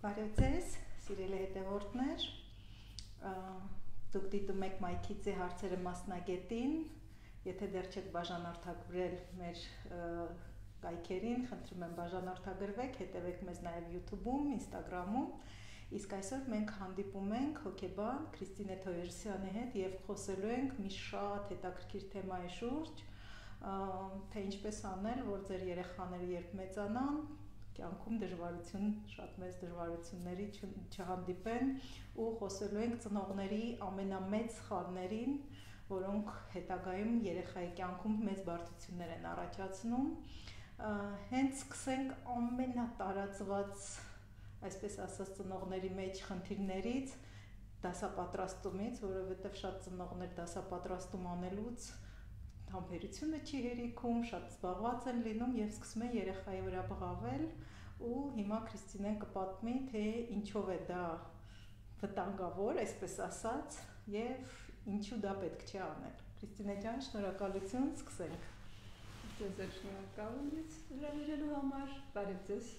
Բարև ձեզ, սիրելի հետևորդներ, դուք դիտում եք Մայքիցի հարցերը մասնագետին, եթե դեռ չեք բաժանորդագրել մեր կայքերին, խնդրում եմ բաժանորդագրվեք, հետևեք մեզ նաև YouTube-ում, Instagram-ում, իսկ այսօր մենք հանդիպում ենք հոգեբան Քրիստինե Թոյերսյանի հետ և խոսելու ենք մի շատ հետաքրքիր թեմայի շուրջ, թե ինչպես անել, որ ձեր երեխաները երբ մեծանան, կյանքում շատ մեծ դժվարությունների չհանդիպեն ու խոսելու ենք ծնողների ամենամեծ սխալներին, որոնք հետագայում երեխայի կյանքում մեծ բարդություններ են առաջացնում։ Հենց սկսենք ամենատարածված, այսպես ասած, ծնողների մեջ խնդիրներից, դասապատրաստումից, որովհետև շատ ծնողներ դասապատրաստում անելուց համբերությունը չի հերիքում, շատ զբաղված են լինում և սկսում են երեխայի վրա բղավել ու հիմա Քրիստինեն կպատմի, թե ինչով է դա վտանգավոր, այսպես ասած, և ինչու դա պետք չէ անել։ Քրիստինե ջան, շնորհակալություն, սկսենք։ Ձեզ էլ շնորհակալ եմ ինձ հրավիրելու համար, բարև ձեզ։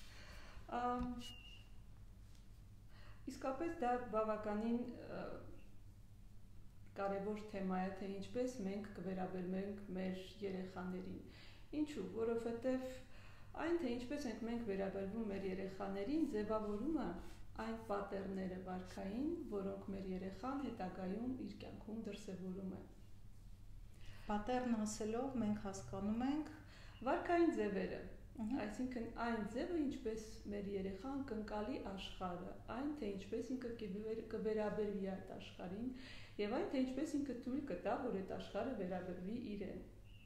Իսկապես դա բավականին կարևոր թեմա է, թե ինչպես մենք կվերաբերենք մեր երեխաներին։ Ինչու, որովհետև այն, թե ինչպես ենք մենք վերաբերվում մեր երեխաներին, ձևավորում է այն պատեռները վարքային, որոնք մեր երեխան հետագայում իր կյանքում դրսևորում է։ Պատեռն ասելով մենք հասկանում ենք վարքային ձևերը, այսինքն այն ձևը, ինչպես մեր երեխան կընկալի աշխարհը, այն, թե ինչպես ինքը կվերաբերվի այդ աշխարհին, եւ այն, թե ինչպես ինքը թույլ կտա, որ այդ աշխարհը վերաբերվի իրեն։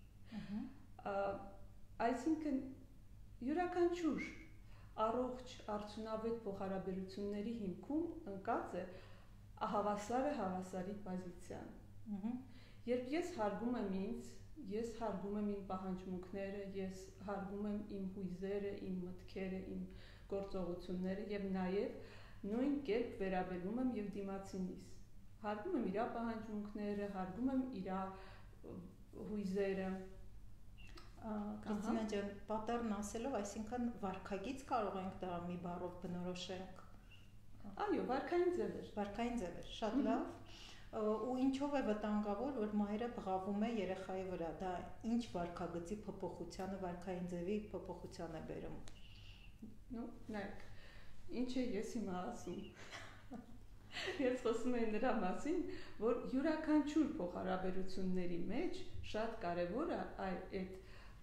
Այսինքն յուրաքանչյուր առողջ արդյունավետ փոխհարաբերությունների հիմքում ընկած է հավասարը հավասարի պոզիցիան։ Երբ ես հարգում եմ ինձ, ես հարգում եմ իմ պահանջմունքները, ես հարգում եմ իմ հույզերը, իմ մտքերը, իմ գործողությունները եւ նաեւ նույն կերպ վերաբերվում եմ եւ դիմացինիս։ Հարգում եմ իր պահանջմունքները, հարգում եմ իր հույզերը։ Քրիստինե ջան, պատեռն ասելով, այսինքն վարքագիծ կարող ենք դա մի բառով բնորոշենք։ Այո, վարքային ձևեր։ Վարքային ձևեր, շատ լավ։ Ու ինչով է վտանգավոր, որ մայրը բղավում է երեխայի վրա, դա ինչ վարքագծի փոփոխությանը, վարքային ձևի փոփոխության է բերում։ Նայեք, ինչ է ես հիմա ասում։ Ես խոսում եմ նրա մասին, որ յուրաքանչյուր փոխհարաբերությունների մեջ շատ կարևոր է այդ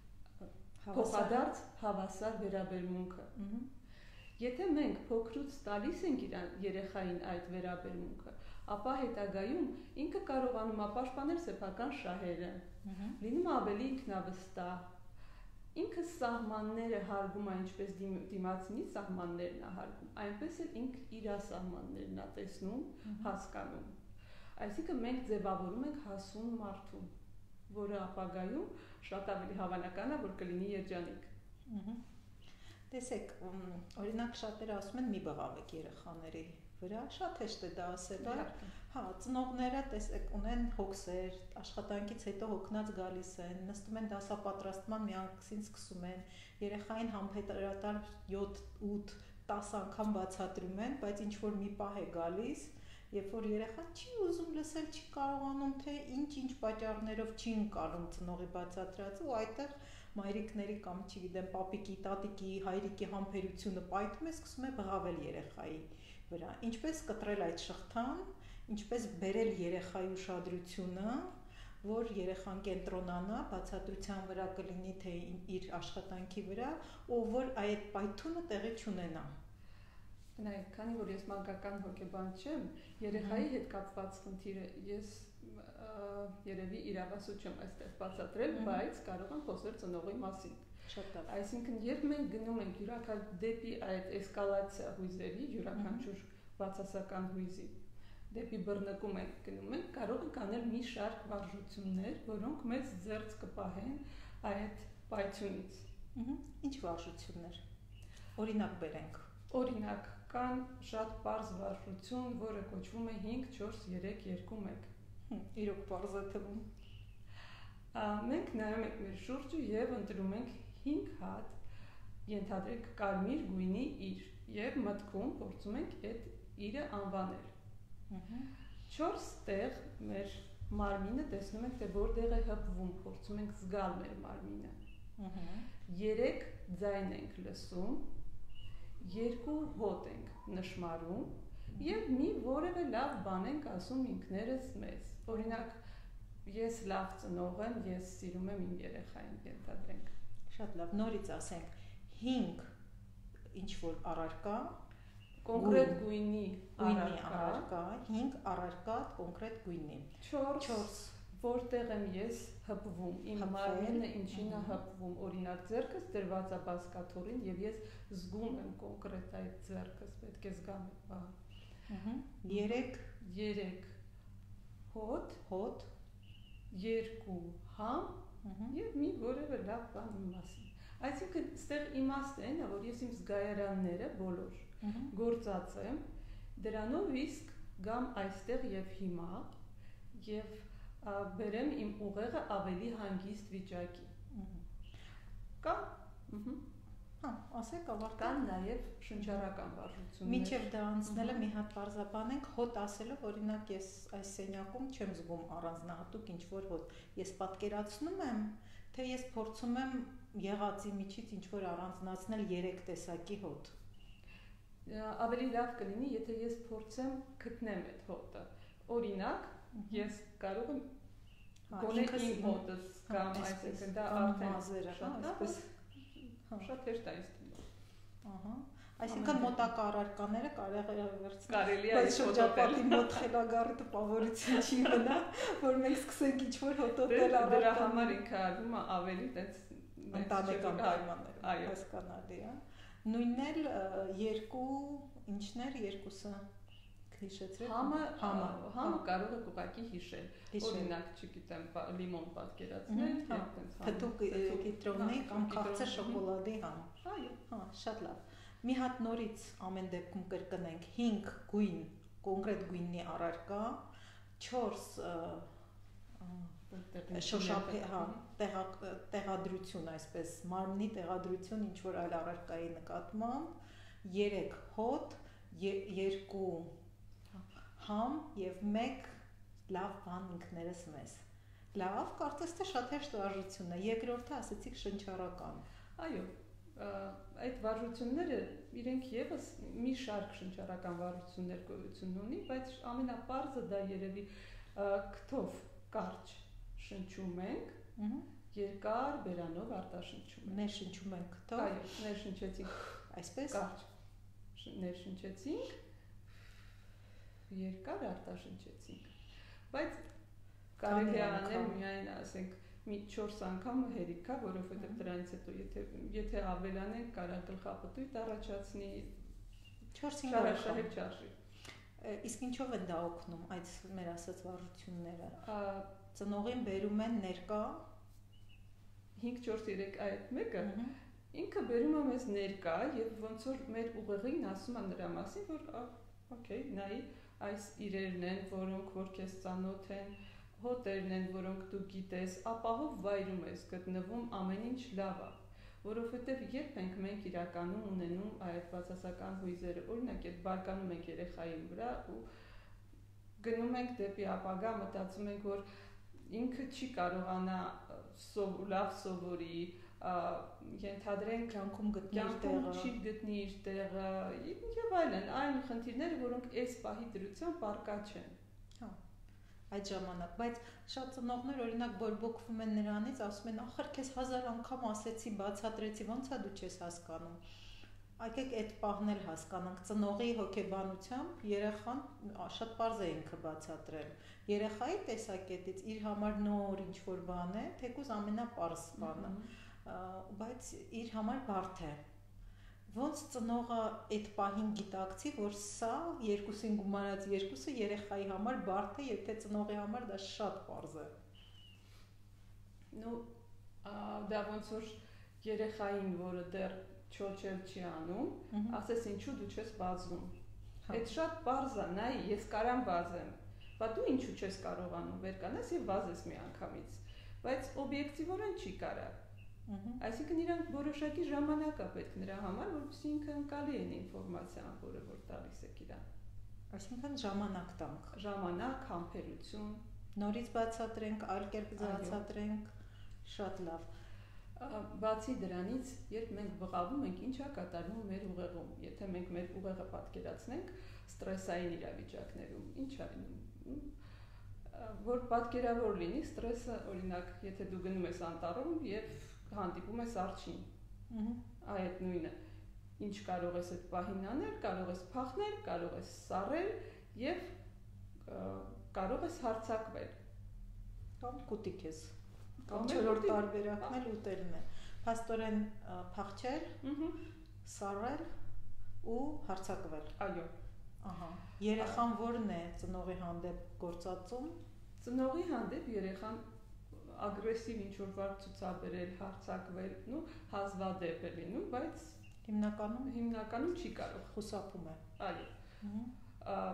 փոխադարձ հավասար վերաբերմունքը։ Եթե մենք փոքրուց տալիս ենք երեխային այդ վերաբերմունքը, ապա հետագայում ինքը կարողանում է պաշտպանել սեփական շահերը, լինում ավելի ինքնավստահ, ինքը սահմանները հարգում է, ինչպես դիմացինի սահմաններն է հարգում, այնպես էլ ինքը իր սահմաններն է տեսնում, հասկանում։ Այսինքն մենք ձևավորում ենք հասուն մարդու, որը ապագայում շատ ավելի հավանական է, որ կլինի երջանիկ։ Տեսեք, օրինակ շատերը ասում են մի բղավեք երեխաների վրա, շատ հեշտ է դա ասել, ծնողները տեսեք ունեն հոգսեր, աշխատանքից հետո հոգնած գալիս են, նստում են դասապատրաստման միանգամայն սկսում են, երեխային համբերատար 7-8 10 անգամ բացատրում են, բայց ինչ որ մի պահ է գալիս, երբ որ երեխան չի ուզում լսել, չի կարողանում, թե ինչ պատճառներով չի ընկալում ծնողի բացատրածը, ու այդտեղ մայրիկների կամ չգիտեմ, պապիկի, տատիկի, հայրիկի համբերությունը պայթում է, սկսում է բղավել երեխայի վրա։ Ինչպես կտրել այդ շղթան, ինչպես բերել երեխայի ուշադրությունը, որ երեխան կենտրոնանա, բացատրության վրա կլինի, թե իր աշխատանքի վրա, ու որ այդ պայթյունը տեղի չունենա։ Նայեք, քանի որ ես մանկական հոգեբան չեմ, երեխայի հետ կապված խնդիրը ես երևի իրավասու չեմ այստեղ բացատրել, բայց կարող եմ խոսել ծնողի մասին։ Շատ լավ։ Այսինքն, երբ մենք գնում ենք դեպի այդ էսկալացիա հույզերի, յուրաքանչյուր բացասական հույզի, դեպի բռնկում ենք գնում ենք, կարող ենք անել մի շարք վարժություններ, որոնք մեզ ձեռք կպահեն այդ պայթյունից։ Ինչ վարժություններ։ Օրինակ բերենք։ Օրինակ, կան շատ պարզ վարժություն, որը կոչվում է 5-4-3-2-1։ Իրոք պարզ է թվում։ Մենք նայում ենք մեր շուրջը և ընտրում ենք 5 հատ ենթադրենք կարմիր գույնի իր եւ մտքում փորձում ենք այդ իրը անվանել։ 4 տեղ մեր մարմինը տեսնում ենք, թե որտեղ է հպվում, փորձում ենք զգալ մեր մարմինը։ 3 ձայն ենք լսում, 2 հոտ ենք նշմարում եւ մի որևէ լավ բան ենք ասում ինքներս մեզ։ Օրինակ, ես լավ ծնող եմ, ես սիրում եմ իմ երեխային, ենթադրենք։ Շատ լավ, նորից ասենք 5 ինչ որ առարկա, կոնկրետ գույնի առարկա, 5 առարկա կոնկրետ գույնի։ 4 որտեղ եմ ես հպվում, իմ մարմինը ինչին է հպվում, օրինակ ձեռքս դրված է բազկաթոռին եւ ես զգում եմ կոնկրետ այդ ձեռքս, պետք է զգամ։ 3 հոտ, 2 համ եւ մի որևէ լավ բան իմ մասին։ Այսինքն այստեղ իմաստը այն է, որ ես իմ զգայարանները բոլոր գործած եմ, դրանով իսկ գամ այստեղ եւ հիմա եւ բերեմ իմ ուղեղը ավելի հանգիստ վիճակի։ Ասեք ավարտան։ Կան նաեւ շնչառական վարժություններ։ Մինչև դա անցնելը մի հատ բարձաբանենք, հոտ ասելով, օրինակ ես այս սենյակում չեմ զգում առանձնահատուկ ինչ որ հոտ։ Ես պատկերացնում եմ, թե ես փորձում եմ եղածի միջից ինչ որ առանձնացնել 3 տեսակի հոտ։ Ավելի լավ կլինի, եթե ես փորձեմ գտնեմ այդ հոտը։ Օրինակ, ես կարող եմ գոնե իմ հոտս կամ այսինքն դա արդեն շատ հեշտ է ստանում։ Այսինքն մոտակա առարկաները կարելի է շրջապատի մոտ խելագարի տպավորություն չի մնա, որ մենք սկսենք ինչ որ հոտոտել առարկան։ Դրա համար ինքը արվում է ավելի տենց ընտանեկան պայմաններ, հասկանալի է։ Նույնն էլ 2 ինչներ, երկուսը հիշեցրեք։ Համը կարող է ուղղակի հիշել։ Օրինակ, չգիտեմ, լիմոն պատկերացնել, եւ տենց փթուկ կիտրոնի կամ քաղցր շոկոլադի համ։ Այո, շատ լավ։ Մի հատ նորից ամեն դեպքում կրկնենք 5 գույն, կոնկրետ գույնի առարկա, 4 շոշափ տեղադրություն, այսպես մարմնի տեղադրություն ինչ որ այլ առարկայի նկատմամբ, 3 հոտ, 2 համ եւ 1 լավ բան ինքներս մեզ։ Լավ, կարծես թե շատ հեշտ վարժություն է։ Երկրորդը ասեցիք շնչառական։ Այո, այդ վարժությունները իրենք եւս մի շարք շնչառական վարժություններ գոյություն ունի, բայց ամենապարզը դա երևի քթով կարճ շնչում ենք, երկար բերանով արտաշնչում ենք։ Ներշնչում ենք քթով։ Այո, ներշնչեցինք այսպես կարճ ներշնչեցինք, երկար արտաշնչեցինք։ Բայց կարելի է անել միայն, ասենք, մի 4 անգամ հերիք է, որովհետև դրանից հետո եթե ավելանենք, կարա գլխապտույտ առաջացնի 4-5 անգամ չարժի։ Իսկ ինչով են դա օգնում այդ մեր ասած վարժությունները։ Ծնողին բերում են ներկա 5-4-3 այդ մեկը ինքը բերում է մեզ ներկա եւ ոնց որ մեր ուղեղին ասում է նրա մասին, որ օքեյ, նայ այս իրերն են, որոնք որ քեզ ծանոթ են, հոտերն են, որոնք դու գիտես, ապահով վայրում ես գտնվում, ամեն ինչ լավ է, որովհետեւ երբ մենք իրականում ունենում այդ բացասական հույզերը, օրինակ այդ բարկանում ենք երեխայի վրա ու գնում ենք դեպի ապագա, մտածում ենք, որ ինքը չի կարողանա լավ սովորի, ենթադրենք կյանքում գտնի իր տեղը եւ այլն, այն խնդիրները, որոնք այս պահի դրությամբ առկա չեն։ Այդ ժամանակ, բայց շատ ծնողներ օրինակ բորբոքվում են նրանից, ասում են, ախր քեզ 1000 անգամ ասեցի, բացատրեցի, ոնց է դու չես հասկանում։ Եկեք այդ պահն էլ հասկանանք, ծնողի հոգեբանությամբ երեխան շատ պարզ է ինքը բացատրել։ Երեխայի տեսակետից իր համար նոր ինչ որ բան է, թեկուզ ամենապարզ բանը, բայց իր համար բարդ է։ Ոնց ծնողը այդ պահին գիտակցի, որ սա երկուսին գումարած երկուսը երեխայի համար բարդ է, եթե ծնողի համար դա շատ պարզ է։ Ну, դա ոնց որ երեխային, որը դեռ չոչել չի անում, ասես ինչու դու չես բազում։ Այդ շատ պարզ է, նայ, ես կարամ բազեմ, բայց դու ինչու չես կարողանում վեր կանես եւ բազես մի անգամից։ Բայց օբյեկտիվորեն չի կարա։ Այսինքն իրանք որոշակի ժամանակ է պետք նրա համար, որպեսզի ինքը ընկալի այն ինֆորմացիան, որը որ տալիս եք իրան։ Այսինքն ժամանակ տանք։ Ժամանակ, համբերություն։ Նորից բացատրենք, այլ կերպ բացատրենք, շատ լավ։ Բացի դրանից, երբ մենք բղավում ենք, ինչ է կատարվում մեր ուղեղում։ Եթե մենք մեր ուղեղը պատկերացնենք ստրեսային իրավիճակներում, ինչ է լինում։ Որ պատկերավոր լինի, ստրեսը, օրինակ, եթե դու գնում ես անտառում եւ հանդիպում ես արջին։ Այդ նույնը։ Ինչ կարող ես այդ պահին անել, կարող ես փախնել, կարող ես սառել եւ կարող ես հարձակվել։ Կամ կուտիկ ես։ Կամ չորրորդ տարբերակն էլ ուտելն է։ Փաստորեն փախչել, սառել ու հարձակվել։ Այո։ Ահա։ Երեխան որն է ծնողի հանդեպ գործածում։ Ծնողի հանդեպ երեխան ագրեսիվ ինչ-որ բան ցուցաբերել, հարձակվել, նո հազվադեպ է լինում, բայց հիմնականում չի կարող, խուսափում է։ Այո։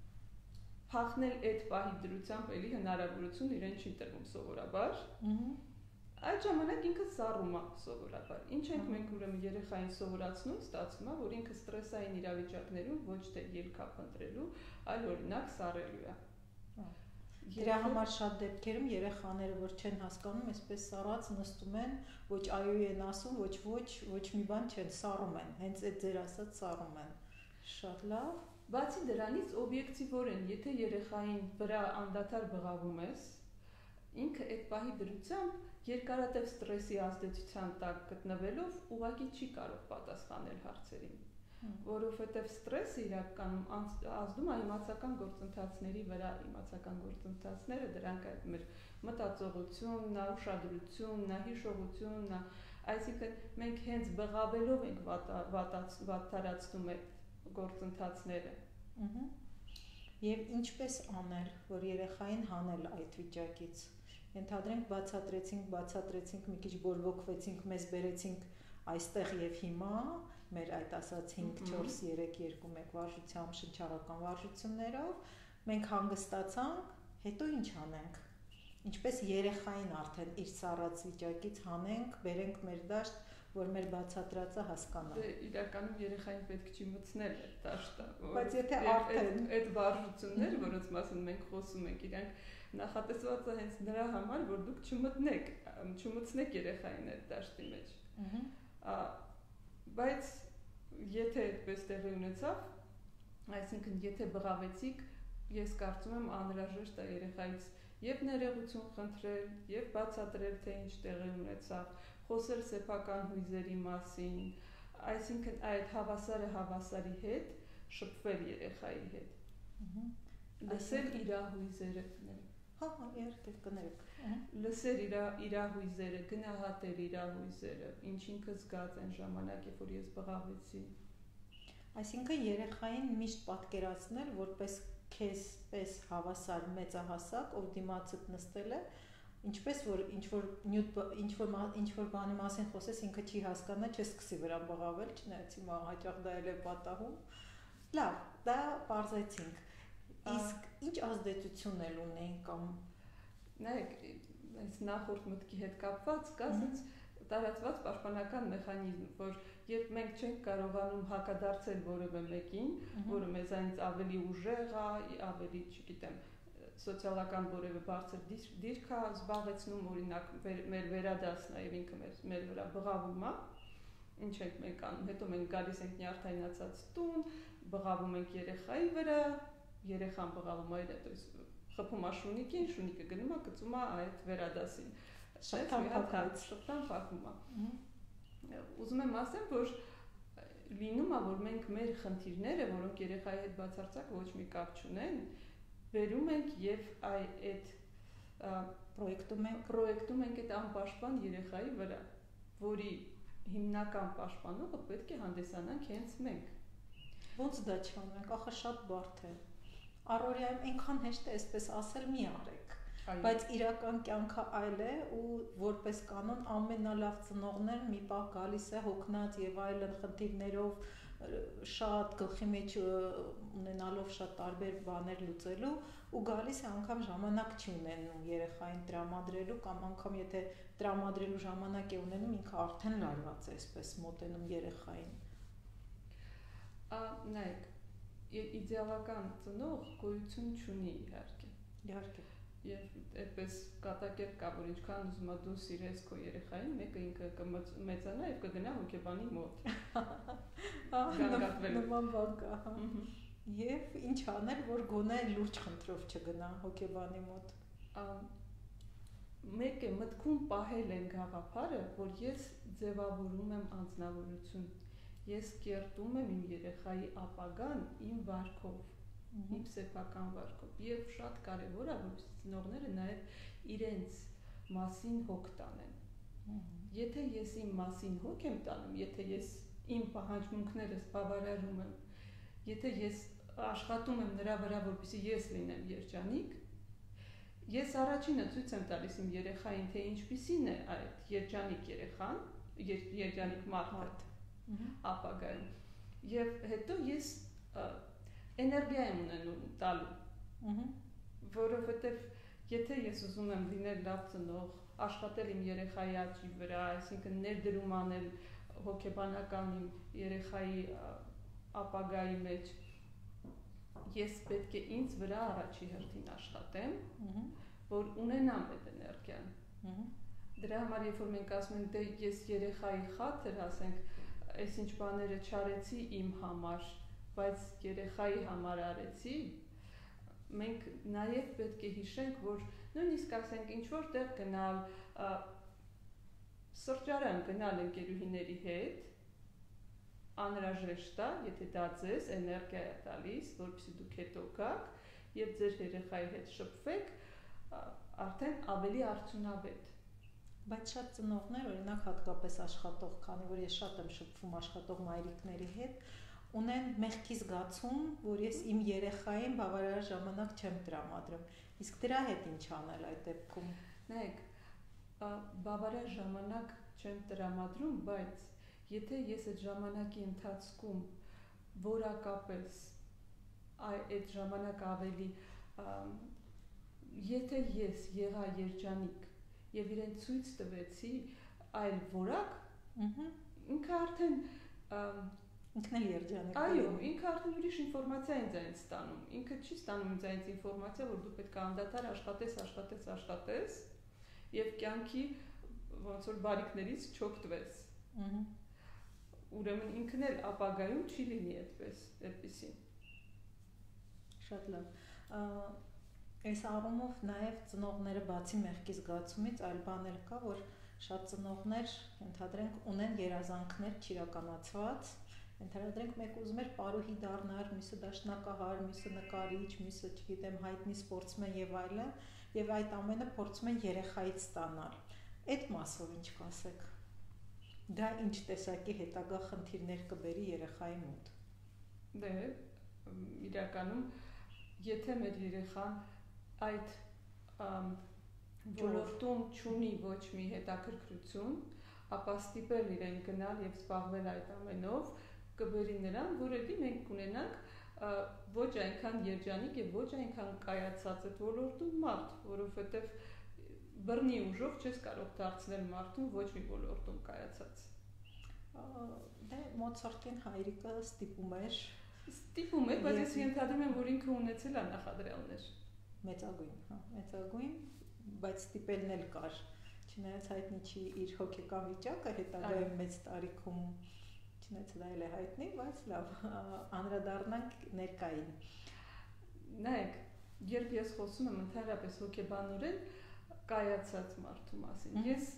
Փախնել այդ պահի դրությամբ էլի հնարավորություն իրեն չի տրվում սովորաբար։ Այդ ժամանակ ինքը սառում է սովորաբար։ Ինչ ենք մենք ուրեմն երեխային սովորացնում, ստացվում է, որ ինքը ստրեսային իրավիճակներում ոչ թե ելք է փնտրելու, այլ օրինակ սառելու է։ Դրա համար շատ դեպքերում երեխաները, որ չեն հասկանում, այսպես սառած նստում են, ոչ այո են ասում, ոչ մի բան չեն, սառում են, հենց այդ ձեր ասած սառում են։ Շատ լավ։ Բացի դրանից օբյեկտիվորեն, եթե երեխային վրա անդադար բղավում ես, ինքը այդ պահի դրությամբ երկարատև ստրեսի ազդեցության տակ գտնվելով ուղղակի չի կարող պատասխանել հարցերին, որովհետև ստրեսը իրականում ազդում է իմացական գործընթացների վրա, իմացական գործընթացները դրանք այդ մեր մտածողությունն, ուշադրությունն, հիշողությունն, այսինքն մենք հենց բղավելով ենք վատթարացնում այդ գործընթացները։ Եվ ինչպես անել, որ երեխային հանել այդ վիճակից։ Ենթադրենք բացատրեցինք, մի քիչ բորբոքվեցինք, մեզ բերեցինք այստեղ եւ հիմա, մեր այդ ասած 5, 4, 3, 2, 1 վարժությամբ, շնչառական վարժություններով, մենք հանգստացանք, հետո ինչ անենք։ Ինչպես երեխային արդեն իր սառած վիճակից հանենք, բերենք մեր դաշտ, որ մեր բացատրածը հասկանա։ Իրականում երեխային պետք չի մտցնել այդ դաշտը, բայց եթե արդեն այդ վարժությունները, որոնց մասին մենք խոսում ենք, իրանք նախատեսված է հենց նրա համար, որ դուք չմտցնեք երեխային այդ դաշտի մեջ։ Բայց եթե այդպես տեղի ունեցավ, այսինքն եթե բղավեցիք, ես կարծում եմ անհրաժեշտ է երեխայից եւ ներողություն խնդրել, եւ բացատրել, թե ինչ տեղի ունեցավ, խոսել սեփական հույզերի մասին, այսինքն այդ հավասարը հավասարի հետ շփվել երեխայի հետ։ Լսել իր հույզերը, լսել իր հույզերը, գնահատել իր հույզերը, ինչ ինքը զգաց այն ժամանակ, երբ որ ես բղավեցի։ Այսինքն երեխային միշտ պատկերացնել, որպես քեզ պես հավասար մեծահասակ, ով դիմացդ նստել է, ինչպես որ ինչ որ բանի մասին խոսես, ինքը չի հասկանա, չսկսի վրա բղավել, չնայած հիմա հաճախ դա էլ է պատահում։ Լավ, դա բարձեցինք։ Իսկ ինչ ազդեցություն էլ ունեն կամ նայեք, այս նախորդ մտքի հետ կապված կա ասած տարածված պաշտպանական մեխանիզմ, որ երբ մենք չենք կարողանում հակադարձել որևէ մեկին, որը մեզանից ավելի ուժեղ է, ավելի, չգիտեմ, սոցիալական որևէ բարձր դիրք է զբաղեցնում, օրինակ մեր վերադասն է եւ ինքը մեր վրա բղավում է, ինչ ենք մենք անում, հետո մենք գալիս ենք նյարդայնացած տուն, բղավում ենք երեխայի վրա, երեխան բղավում է, հետո խփում է շունիկին, շունիկը գնում է, գցում է այդ վերադասին, շղթան փակում է։ Ուզում եմ ասեմ, որ լինում է, որ մենք մեր խնդիրները, որոնք երեխայի հետ բացարձակ ոչ մի կապ չունեն, վերում ենք եւ այդ պրոյեկտում ենք այդ անպաշտպան երեխայի վրա, որի հիմնական պաշտպանողը պետք է հանդիսանանք հենց մենք։ Ոնց դա չանենք, ախր շատ բարդ է։ Առօրյայում այնքան հեշտ է այսպես ասել մի արեք, բայց իրական կյանքը այլ է ու որպես կանոն ամենալավ ծնողներն մի պահ գալիս է հոգնած եւ այլն խնդիրներով շատ գլխի մեջ ունենալով շատ տարբեր բաներ լուծելու ու գալիս է անգամ ժամանակ չի ունենում երեխային տրամադրելու կամ անգամ եթե տրամադրելու ժամանակ է ունենում ինքը արդեն լարված է այսպես մոտենում երեխային։ Նայեք, իդեալական ծնող գոյություն չունի իհարկե։ Իհարկե։ Եվ այդպես կատակերտ կա, որ ինչքան ուզում ես դու սիրես քո երեխային, մեկը ինքը կմեծանա եւ կգնա հոգեբանի մոտ։ Նման բան կա, հա։ Եվ ինչ անել, որ գոնե լուրջ խնդրով չգնա հոգեբանի մոտ։ Մեկ է մտքում պահել են գաղափարը, որ ես ձևավորում եմ անձնավորություն, ես կերտում եմ իմ երեխայի ապագան իմ վարքով, իմ սեփական վարքով, եւ շատ կարեւոր է, որ ծնողները նաեւ իրենց մասին հոգ տանեն։ Եթե ես իմ մասին հոգ եմ տանում, եթե ես իմ պահանջմունքներս բավարարում եմ, եթե ես աշխատում եմ նրա վրա, որպեսզի ես լինեմ երջանիկ, ես առաջինը ցույց եմ տալիս իմ երեխային, թե ինչպիսին է այդ երջանիկ երեխան, երջանիկ մարդը ապագայում։ Եվ հետո ես էներգիա եմ ունենում տալու, որովհետև եթե ես ուզում եմ լինել լավ ծնող, աշխատել իմ երեխայի աճի վրա, այսինքն ներդրում անել հոգեբանական իմ երեխայի ապագայի մեջ, ես պետք է ինձ վրա առաջի հերթին աշխատեմ, որ ունենամ այդ էներգիան։ Դրա համար երբ որ մենք ասում ենք, դե ես երեխայի խաթր, ասենք, այսինչ բաները չարեցի իմ համար, բայց երեխայի համար արեցի, մենք նաև պետք է հիշենք, որ նույնիսկ ասենք ինչ-որ տեղ գնալ, սրճարան գնալ ընկերուհիների հետ, անհրաժեշտ է, եթե դա ձեզ էներգիա է տալիս, որպեսզի դուք հետո գաք եւ ձեր երեխայի հետ շփվեք, արդեն ավելի արդյունավետ։ Բայց շատ ծնողներ, օրինակ հատկապես աշխատող, քանի որ ես շատ եմ շփվում աշխատող մայրիկների հետ, ունեն մեղքի զգացում, որ ես իմ երեխային բավարար ժամանակ չեմ տրամադրում։ Իսկ դրա հետ ինչ անել այդ դեպքում։ Նայեք, բավարար ժամանակ չեմ տրամադրում, բայց եթե ես այդ ժամանակի ընթացքում որակապես այդ ժամանակը ավելի եթե ես եղա երջանիկ եւ իրեն ցույց տվեցի այլ որակ, ինքը արդեն ինքն էլ երջանիկ է։ Այո, ինքը արդեն ուրիշ ինֆորմացիա ինձ այնց ստանում։ Ինքը չի ստանում ինձ այնց ինֆորմացիա, որ դու պետք է անդադար աշխատես եւ կյանքի ոնց որ բարիքներից չօգտվես։ Ուրեմն ինքն էլ ապագայում չի լինի այդպեսին։ Շատ լավ։ Այս առումով նաև ծնողները բացի մեղքի զգացումից այլ բան էլ կա, որ շատ ծնողներ, ենթադրենք, ունեն երազանքներ չիրականացված, ենթադրենք մեկը ուզում էր պարուհի դառնալ, մյուսը դաշնակահար, մյուսը նկարիչ, մյուսը, չգիտեմ, հայտնի սպորտսմեն եւ այլն, եւ այդ ամենը փորձում են երեխայից ստանալ։ Այդ մասով ինչ կասեք։ Դա ինչ տեսակի հետագա խնդիրներ կբերի երեխայի մոտ։ Դե, իրականում, եթե մեր երեխան այդ ոլորտում չունի ոչ մի հետաքրքրություն, ապա ստիպել իրեն գնալ եւ զբաղվել այդ ամենով, կբերի նրան, որովհետեւ մենք կունենանք ոչ այնքան երջանիկ եւ ոչ այնքան կայացած այդ ոլորտում մարդ, որովհետեւ բռնի ուժով չես կարող դարձնել մարդուն ոչ մի ոլորտում կայացած։ Դե Մոցարտին հայրիկը ստիպում էր, բայց ես ենթադրում եմ, որ ինքը ունեցել է նախադրյալներ։ Մեծագույն, հա, մեծագույն, բայց ստիպելն էլ կար, չնայած հայտնի չի իր հոգեկան վիճակը հետագայում մեծ տարիքում, չնայած դա էլ է հայտնի, բայց լավ, անդրադառնանք ներկային։ Նայեք, երբ ես խոսում եմ ընդհանրապես հոգեբանորեն կայացած մարդու մասին, ես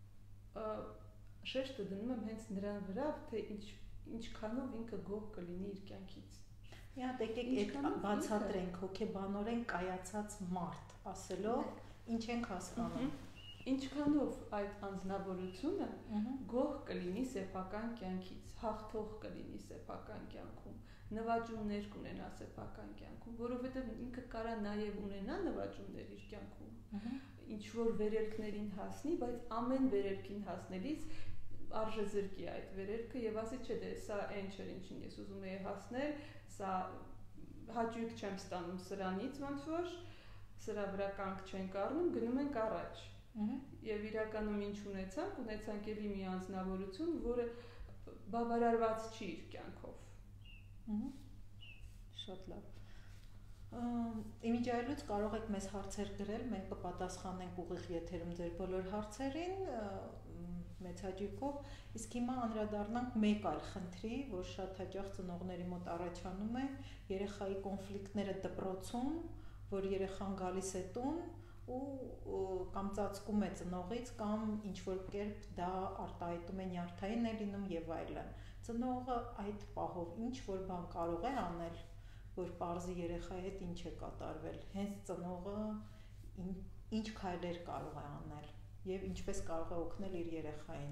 շեշտը դնում եմ հենց նրան վրա, թե ինչքանով ինքը գոհ կլինի իր կյանքից։ Մի հատ եկեք այդ բացատրենք հոգեբանորեն կայացած մարդ ասելով ինչ ենք հասկանում։ Ինչքանով այդ անձնավորությունը գոհ կլինի սեփական կյանքից, հաղթող կլինի սեփական կյանքում, նվաճումներ կունենա սեփական կյանքում, որովհետև ինքը կարա նաև ունենա նվաճումներ իր կյանքում, ինչ որ վերելքներին հասնի, բայց ամեն վերելքին հասնելիս արժեզրկի այդ վերելքը եւ ասի չէ դե սա այն չէր ինչին ես ուզում եի հասնել, սա հաճույք չեմ ստանում սրանից, ոնց որ սրա վրա կանգ չենք առնում, գնում ենք առաջ։ Եվ իրականում ինչ ունեցանք էլի մի անձնավորություն, որը բավարարված չի իր կյանքով։ Շատ լավ։ Իմիջայլուց կարող եք մեզ հարցեր գրել, մենք կպատասխանենք ուղիղ եթերում ձեր բոլոր հարցերին, մեծ հաճույքով, իսկ հիմա անդրադառնանք մեկ այլ խնդրի, որ շատ հաճախ ծնողների մոտ առաջանում է, երեխայի կոնֆլիկտները դպրոցում, որ երեխան գալիս է տուն ու կամ ծածկում է ծնողից կամ ինչ-որ կերպ դա արտահայտում է նյարդային է լինում եւ այլն։ Ծնողը այդ պահով ինչ-որ բան կարող է անել, որ պարզի երեխայի հետ ինչ է կատարվել, հենց ծնողը ինչ քայլեր կարող է անել եւ ինչպես կարող է օգնել իր երեխային։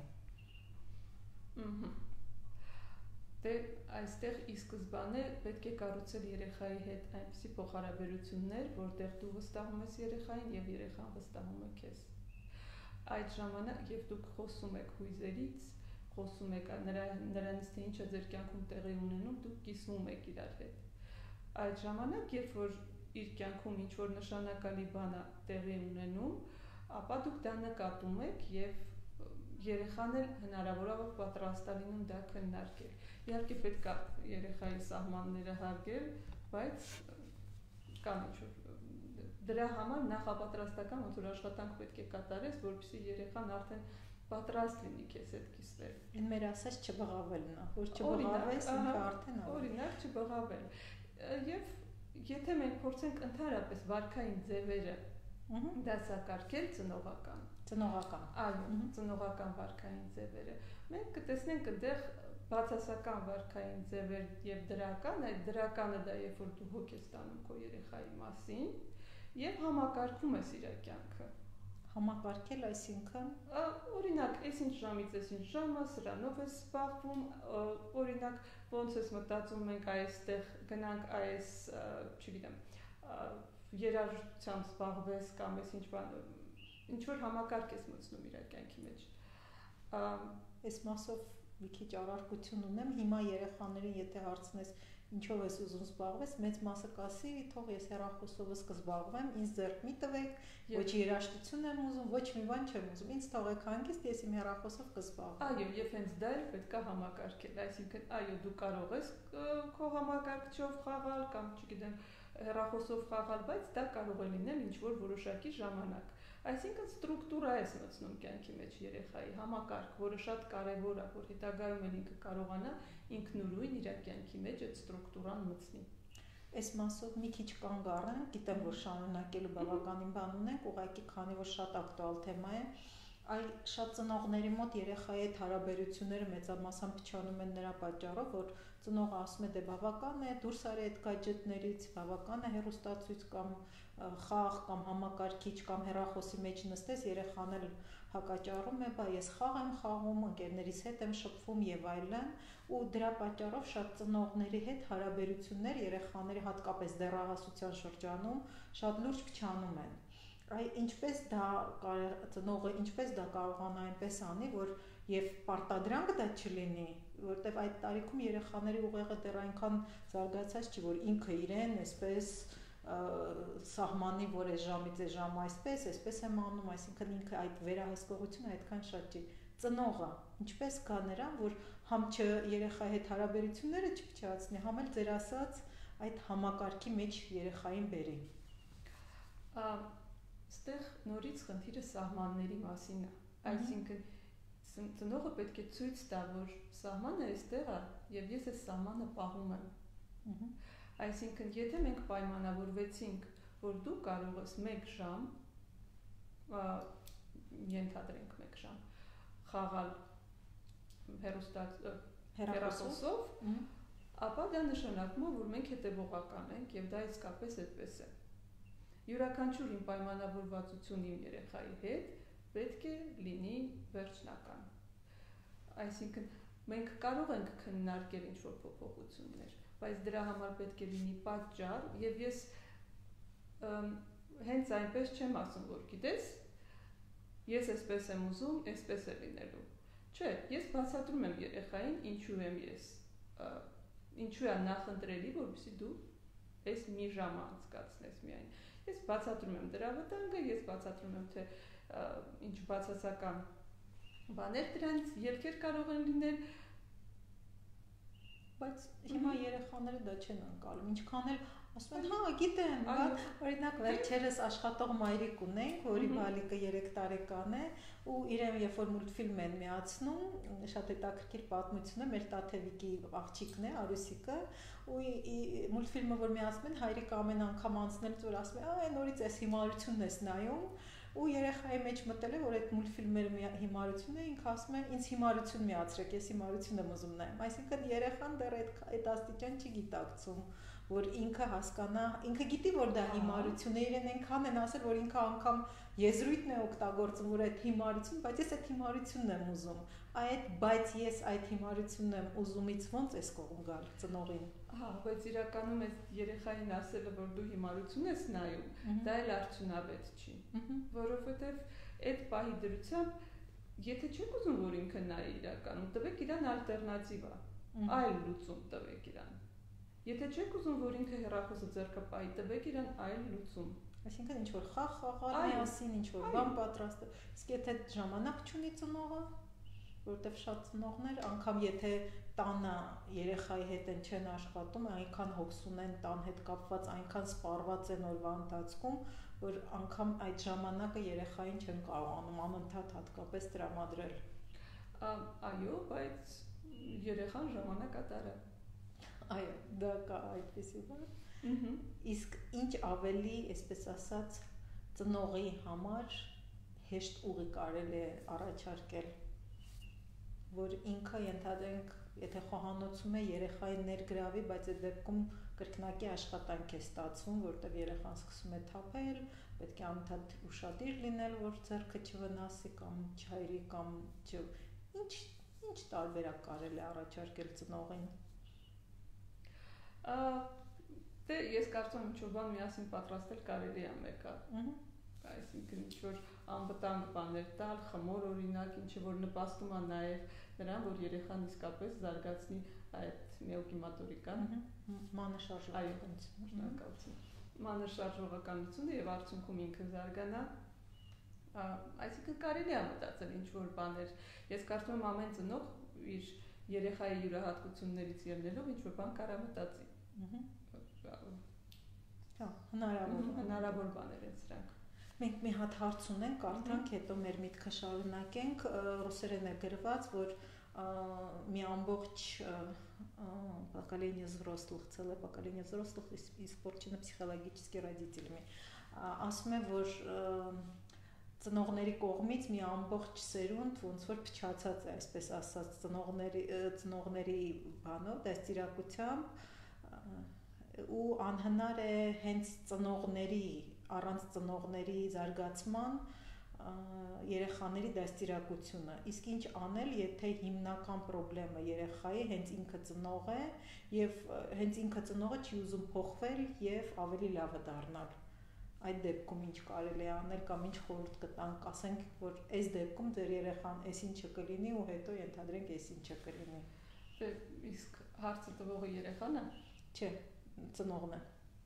Դե այստեղ ի սկզբանե պետք է կառուցել երեխայի հետ այնպիսի փոխհարաբերություններ, որտեղ դու վստահում ես երեխային եւ երեխան վստահում է քեզ։ Այդ ժամանակ եւ դուք խոսում եք հույզերից, խոսում եք նրանից թե ինչ է ձեր կյանքում տեղի ունենում, դուք կիսվում եք իրար հետ։ Այդ ժամանակ, երբ որ իր կյանքում ինչ որ նշանակալի բան է տեղի ունենում, ապա դուք դա նկատում եք եւ երեխան էլ հնարավորաբար պատրաստ է լինում դա քննարկել։ Իհարկե պետք է երեխայի սահմանները հարգել, բայց կամ ինչ-որ դրա համար նախապատրաստական ոնց որ աշխատանք պետք է կատարես, որպեսզի երեխան արդեն պատրաստ լինի քեզ հետ կիսվել։ Այն մեր ասած չբղավելն է, որ չբղավես, ինքը արդեն օրինակ չբղավել։ Եվ եթե մենք փորձենք ընդհանրապես վարքային ձևերը դասակարգել ծնողական։ Այո, ծնողական վարքային ձևերը։ Մենք կտեսնենք այնտեղ բացասական վարքային ձևեր եւ դրական, այդ դրականը դա երբ որ դու հոգ ես տանում քո երեխայի մասին եւ համակարգում ես իր կյանքը։ Համակարգել, այսինքն օրինակ, այսինչ ժամից այսինչ ժամը սրանով ես զբաղվում, օրինակ ոնց ես մտածում մենք այստեղ գնանք այս, չգիտեմ, երաժշտությամբ զբաղվես կամ այս ինչ որ համակարգ ես մտցնում իր կյանքի մեջ։ Այս մասով մի քիչ առարկություն ունեմ, հիմա երեխաներին եթե հարցնես ինչով ես ուզում զբաղվես, մեծ մասը կասի, թող ես հեռախոսովս կզբաղվեմ, ինձ ձեռք մի տվեք, ոչ երաժշտություն եմ ուզում, ոչ մի բան չեմ ուզում, ինձ թողեք հանգիստ, ես իմ հեռախոսով կզբաղվեմ։ Այո, եւ հենց դա էլ պետք է համակարգել, այսինքն այո, դու կարող ես քո համակարգչով խաղալ կամ չգիտեմ, հեռախոսով խաղալ, բայց դա կարող է լինել ինչ որ որոշակի ժամանակ։ Այսինքն ստրուկտուրա ես մտցնում կյանքի մեջ երեխայի, համակարգ, որը շատ կարևոր է, որ հետագայում էլ ինքը կարողանա ինքնուրույն իր կյանքի մեջ այդ ստրուկտուրան մտցնի։ Այս մասով մի քիչ կանգ առնեմ, գիտեմ, որ շարունակելու բավականին բան ունենք, ուղղակի քանի որ շատ ակտուալ թեմա է, այլ շատ ծնողների մոտ երեխայի հետ հարաբերությունները մեծամասամբ փչանում են նրա պատճառով, որ ծնողը ասում է դե բավական է, դուրս արի այդ գadgetներից, բավական է հեռուստացույց կամ խաղ կամ համակարգիչ կամ հեռախոսի մեջ նստես, երեխան էլ հակաճառում է, բա ես խաղ եմ խաղում, ընկերներիս հետ եմ շփվում եւ այլն, ու դրա պատճառով շատ ծնողների հետ հարաբերություններ երեխաների հատկապես դեռահասության շրջանում շատ լուրջ փչանում են։ Ինչպես դա ծնողը ինչպես դա կարողանա այնպես անի, որ եւ պարտադրանք դա չլինի, որտեվ այդ տարիքում երեխաների ուղեղը դեռ այնքան զարգացած չի, որ ինքը իրեն այսպես սահմանի, որ այս ժամից այս ժամը այսպես եմ անում, այսինքն ինքը այդ վերահսկողությունը այդքան շատ չի։ Ծնողը ինչպես կա նրան, որ համ երեխայի հետ հարաբերությունները չփչացնի, համ էլ ձեր ասած այդ համակարգի մեջ երեխային բերի։ Այստեղ նորից խնդիրը սահմանների մասին է, այսինքն ծնողը պետք է ցույց տա, որ սահմանը այստեղ է եւ ես այս սահմանը պահում եմ։ Այսինքն, եթե մենք պայմանավորվեցինք, որ դու կարող ես 1 ժամ, ենթադրենք 1 ժամ, խաղալ հեռախոսով, ապա դա նշանակում է, որ մենք հետևողական ենք եւ դա իսկապես այդպես է։ Յուրաքանչյուր իմ պայմանավորվածություն իմ երեխայի հետ պետք է լինի վերջնական։ Այսինքն, մենք կարող ենք քննարկել ինչ-որ փոփոխություններ, բայց դրա համար պետք է լինի պատճառ եւ ես հենց այնպես չեմ ասում, որ գիտես, ես այսպես եմ ուզում, այսպես է լինելու։ Չէ, ես բացատրում եմ երեխային, ինչու է նախընտրելի, որպեսզի դու այս մի ժամ անցկացնես միայն։ Ես բացատրում եմ դրա վտանգը, ես բացատրում եմ, թե ինչ բացասական բաներ դրանից ելքեր կարող են լինել, բայց հիմա երեխաները դա չեն անցալում, ինչքան էլ ասում են, հա, գիտեմ, բայց օրինակ վերջերս աշխատող մայրիկ ունենք, որի բալիկը 3 տարեկան է, ու իրեն երբ որ մուլտֆիլմ են միացնում, շատ հետաքրքիր պատմություն է, մեր Տաթևիկի աղջիկն է, Արուսիկը, ու մուլտֆիլմը որ միացնում են, հայրիկը ամեն անգամ անցնելուց որ ասում է, այ նորից էս հիմարությունն ես նայում, ու երեխայի մեջ մտել է, որ այդ մուլտֆիլմերը հիմարություն է, ինքը ասում է, ինձ հիմարություն միացրեք, ես հիմարություն եմ ուզում նայեմ, այսինքն երեխան դեռ այդ աստիճան չի գիտակցում, որ ինքը հասկանա, ինքը գիտի, որ դա հիմարություն է, իրեն այնքան են ասել, որ ինքը անգամ եզրույթն է օգտագործում, որ այդ հիմարություն, բայց ես այդ հիմարությունն եմ ուզում, բայց ես այդ հիմարությունն եմ ուզումից ոնց ես կողմ գալ ծնողին։ Հա, բայց իրականում այս երեխային ասելը, որ դու հիմարություն ես նայում, դա էլ արդյունավետ չի, որովհետև այդ պահի դրությամբ, եթե չեք ուզում, որ ինքը նայի իրականում, տվեք իրան ալտերնատիվա, այլ լուծում տվեք իրան։ Եթե չեք ուզում, որ ինքը հեռախոսը ձեռքը պահի, տվեք իրան այլ լուծում։ Այսինքն ինչ որ խաղ խաղալ միասին, ինչ որ բան պատրաստել։ Իսկ եթե ժամանակ չունի ծնողը, որովհետև շատ ծնողներ, անգամ եթե տանը երեխայի հետ են չեն աշխատում, այնքան հոգս ունեն տան հետ կապված, այնքան սպառված են օրվա ընթացքում, որ անգամ այդ ժամանակը երեխային չեն կարողանում անընդհատ հատկապես տրամադրել։ Այո, բայց երեխան ժամանակատար է։ Այո, դա կա այդպեսի բան։ Իսկ ինչ ավելի, այսպես ասած, ծնողի համար հեշտ ուղի կարելի է առաջարկել, որ ինքը ենթադրենք, եթե խոհանոցում է երեխային ներգրավի, բայց այդ դեպքում կրկնակի աշխատանք է ստացվում, որտեղ երեխան սկսում է թափել, պետք է անընդհատ ուշադիր լինել, որ ձեռքը չվնասի կամ չհայրի կամ ինչ տարբերակ կարելի է առաջարկել ծնողին։ Դե ես կարծում եմ ինչ-որ բան միասին պատրաստել կարելի է մեկը։ Այսինքն ինչ-որ անվտանգ բաներ տալ, խմոր օրինակ, ինչը որ նպաստում է նաև նրան, որ երեխան իսկապես զարգացնի այդ միոկիմատորիկան, մանրշարժողականությունը եւ արդյունքում ինքը զարգանա։ Այսինքն կարելի է մտածել ինչ-որ բաներ։ Ես կարծում եմ ամեն ծնող իր երեխայի յուրահատկություններից ելնելով ինչ-որ բան կարա մտածի։ Հա, հնարավոր բաներ են սրանք։ Մենք մի հատ հարց ունենք, կարդանք, հետո մեր միտքը շարունակենք, ռուսերեն է գրված, որ մի ամբողջ поколение взрослых, целое поколение взрослых испорчено психологически родителями։ Ասում է, որ ծնողների կողմից մի ամբողջ սերունդ ոնց որ փչացած է, այսպես ասած, ծնողների բանով, դաստիարակությամբ ու անհնար է հենց առանց ծնողների զարգացման երեխաների դաստիարակությունը։ Իսկ ինչ անել, եթե հիմնական խնդրեմը երեխայի հենց ինքը ծնող է եւ հենց ինքը ծնողը չի ուզում փոխվել եւ ավելի լավը դառնալ։ Այդ դեպքում ինչ կարելի է անել կամ ինչ խորհուրդ կտանք, ասենք, որ այս դեպքում ձեր երեխան այսինչը կլինի ու հետո ենթադրենք այսինչը կլինի։ Իսկ հարցը տվողը երեխան է։ Չէ, ծնողն է։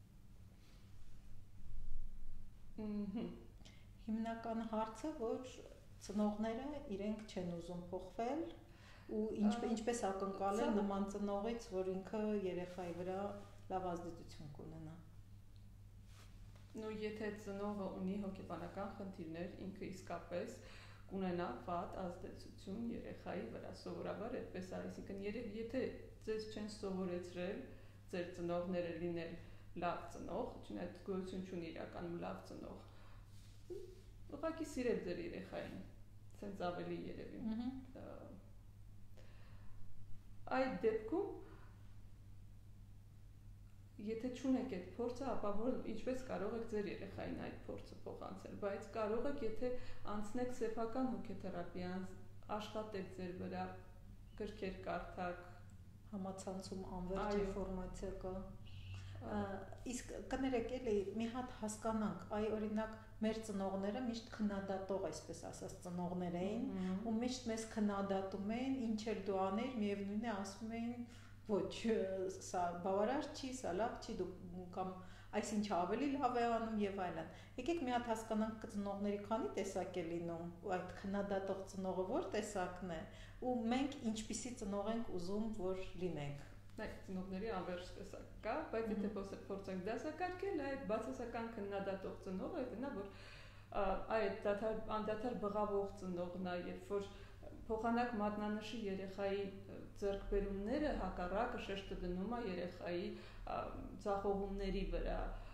Հիմնական հարցը, որ ծնողները իրենք չեն ուզում փոխվել ու ինչպես ակնկալել նման ծնողից, որ ինքը երեխայի վրա լավ ազդեցություն կունենա։ Նու եթե ծնողը ունի հոգեբանական խնդիրներ, ինքը իսկապես կունենա վատ ազդեցություն երեխայի վրա, սովորաբար այդպես է, այսինքն եթե ձեզ չեն սովորեցրել ձեր ծնողները լինել լավ ծնող, չնայած գոյություն չունի իրականում լավ ծնող, ուղղակի սիրել ձեր երեխային, սենց ավելի երևի։ Այդ դեպքում, եթե չունեք այդ փորձը, ապա ինչպես կարող եք ձեր երեխային այդ փորձը փոխանցել, բայց կարող եք, եթե անցնեք սեփական հոգեթերապիան, աշխատեք ձեր վրա, գրքեր կարդաք, համացանցում անվերջ ինֆորմացիա կա։ Իսկ կներեք էլի մի հատ հասկանանք, այ օրինակ մեր ծնողները միշտ քննադատող, այսպես ասած, ծնողներ էին, ու միշտ մեզ քննադատում էին, ինչ էլ դու անեիր, միևնույն է ասում էին, ոչ, սա բավարար չի, սա լավ չի, դու կամ այսինչ ավելի լավ է անում եւ այլն։ Եկեք մի հատ հասկանանք ծնողների քանի տեսակ է լինում, ու այդ քննադատող ծնողը որ տեսակն է, ու մենք ինչպիսի ծնող ենք ուզում որ լինենք։ Այդ ծնողների անվերջ տեսակ կա, բայց եթե փորձենք դասակարգել, այդ բացասական քննադատող ծնողը դա նա որ այդ անդադար բղավող ծնողն է, երբ որ փոխանակ մատնանշի երեխայի ձեռքբերումները հակառակը շեշտը դնում է երեխայի ձախողումների վրա,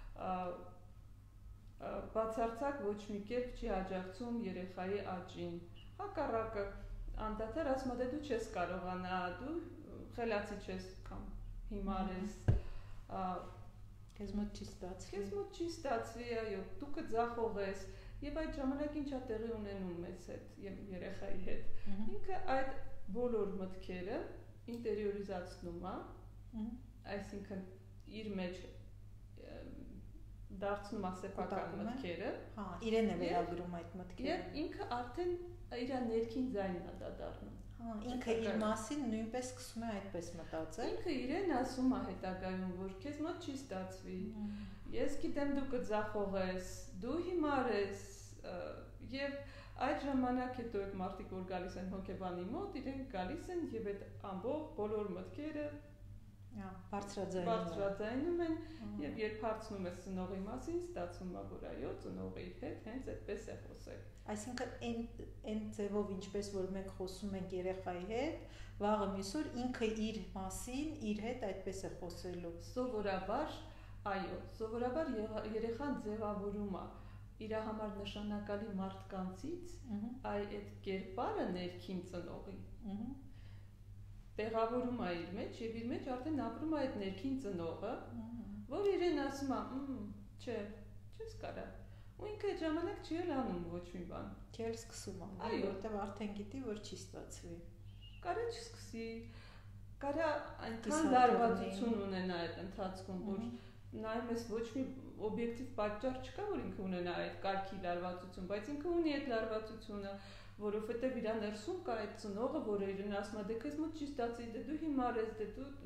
բացարձակ ոչ մի կերպ չի աջակցում երեխայի աճին, հակառակը անդադար ասում է դու չես կարողանա, դու խելացի չես կամ հիմար ես, քեզ մոտ չի ստացվի, այո, դու կձախողես, եւ այդ ժամանակ ինչա տեղի ունենում մեզ հետ եւ երեխայի հետ։ Ինքը այդ բոլոր մտքերը ինտերիորիզացնում է, այսինքն իր մեջ դարձնում է սեփական մտքերը, իրեն է վերագրում այդ մտքերը։ Եվ ինքը արդեն իր ներքին ձայնն է դա դառնում։ Ինքը իր մասին նույնպես սկսում է այդպես մտածել։ Ինքը իրեն ասում է հետագայում, որ քեզ մոտ չի ստացվի։ Ես գիտեմ դու կձախողես, դու հիմար ես, եւ այդ ժամանակ հետո այդ մարդիկ որ գալիս են հոգեբանի մոտ, իրենք գալիս են եւ այդ ամբողջ բոլոր մտքերը բարձրաձայնում են եւ երբ հարցնում ես ծնողի մասին, ստացվում է որ այո, ծնողը իր հետ հենց այդպես է խոսել։ Այսինքն այն ձևով ինչպես որ մենք խոսում ենք երեխայի հետ, վաղը մյուս օր ինքը իր մասին, իր հետ այդպես է խոսելու։ Սովորաբար, այո, սովորաբար երեխան ձևավորում է իր համար նշանակալի մարդկանցից, այդ կերպարը ներքին ծնողի։ Տեղավորում է իր մեջ եւ իր մեջ արդեն ապրում է այդ ներքին ծնողը, որ իրեն ասում է, չէ, չես կարա։ Ու ինքը այդ ժամանակ չի էլ անում ոչ մի բան։ Չի էլ սկսում անում, որտեղ արդեն գիտի, որ չի ստացվի։ Կարա չսկսի, կարա այնքան լարվածություն ունենա այդ ընթացքում, որ նայում ես ոչ մի օբյեկտիվ պատճառ չկա, որ ինքը ունենա այդ կարգի լարվածություն, բայց ինքը ունի այդ լարվածությունը, որովհետև իր ներսում կա այդ ծնողը, որը իրեն ասում է, դե քեզ մոտ չի ստացի, դե դու հիմար ես, դե դու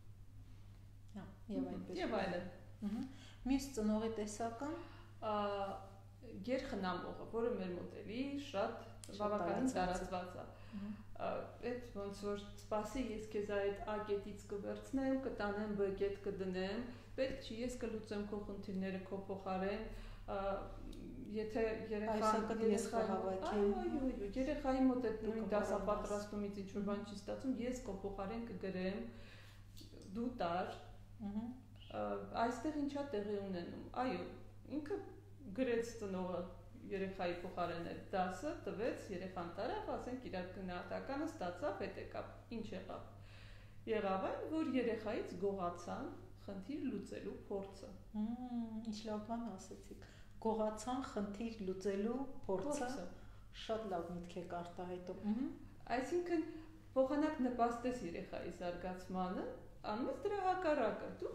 եւ այլն։ Մյուս ծնողի տեսակը գերխնամողը, որը մեր մոտ էլի շատ բավականին տարածված է։ Այդ ոնց որ սպասի ես քեզ այդ A կետից կվերցնեմ, կտանեմ B կետ կդնեմ, պետք չի ես կլուծեմ քո խնդիրները քո փոխարեն, եթե երեխայի մոտ այդ նույն դասապատրաստումից ինչ որ բան չի ստացում, ես քո փոխարեն կգրեմ, դու տար, այստեղ ինչա տեղի ունենում, այո, ինքը գրեց ծնողը երեխայի փոխարեն այդ դասը, տվեց, երեխան տարավ, ասենք իր գնահատականը ստացավ, հետ եկավ, ինչ եղավ։ Եղավ այն, որ երեխայից գողացան խնդիր լուծելու փորձը։ Ինչ լավ բան ասեցիք։ Գողացան խնդիր լուծելու փորձը, շատ լավ միտք եք արտահայտում։ Այսինքն փոխանակ նպաստես երեխայի զարգացմանը, անում ես դրա հակառակը, դու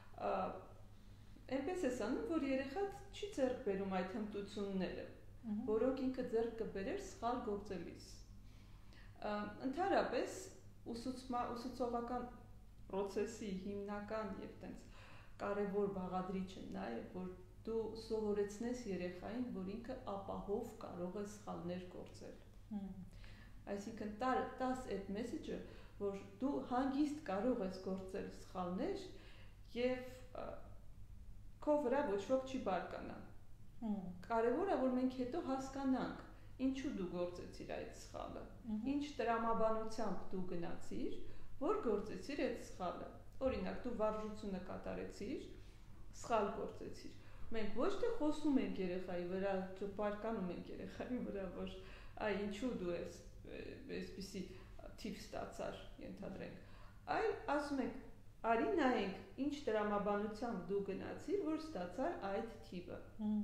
այնպես ես անում, որ երեխան չի ձեռք բերում այդ հմտությունները, որոնք ինքը ձեռք կբերեր սխալ գործելիս։ Ընդհանրապես ուսուցողական պրոցեսի հիմնական եւ տենց կարևոր բաղադրիչը նա է, որ դու սովորեցնես երեխային, որ ինքը ապահով կարող է սխալներ գործել։ Այսինքն տաս այդ մեսեջը, որ դու հանգիստ կարող ես գործել սխալներ եւ քո վրա ոչ ոք չի բարկանա։ Կարևոր է, որ մենք հետո հասկանանք, ինչու դու գործեցիր այդ սխալը, ինչ տրամաբանությամբ դու գնացիր, որ գործեցիր այդ սխալը։ Օրինակ, դու վարժությունը կատարեցիր, սխալ գործեցիր։ Մենք ոչ թե խոսում ենք երեխայի վրա, ճպարկանում ենք երեխայի վրա, որ այ ինչու դու այսպիսի թիվ ստացար, ենթադրենք, այլ ասում ենք, արի նայենք, ինչ տրամաբանությամբ դու գնացիր, որ ստացար այդ թիվը։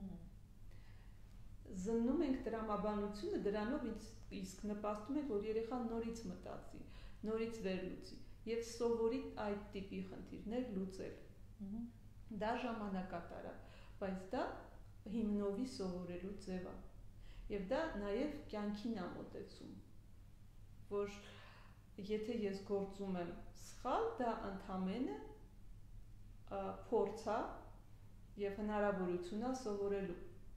Զննում ենք տրամաբանությունը, դրանով իսկ նպաստում ենք, որ երեխան նորից մտածի, նորից վերլուծի եւ սովորի այդ տիպի խնդիրներ լուծել։ Դա ժամանակատար է, բայց դա հիմնովի սովորելու ձև է։ Եվ դա նաև կյանքին է մոտեցում, որ եթե ես գործում եմ սխալ, դա ընդամենը փորձ է եւ հնարավորություն է սովորելու։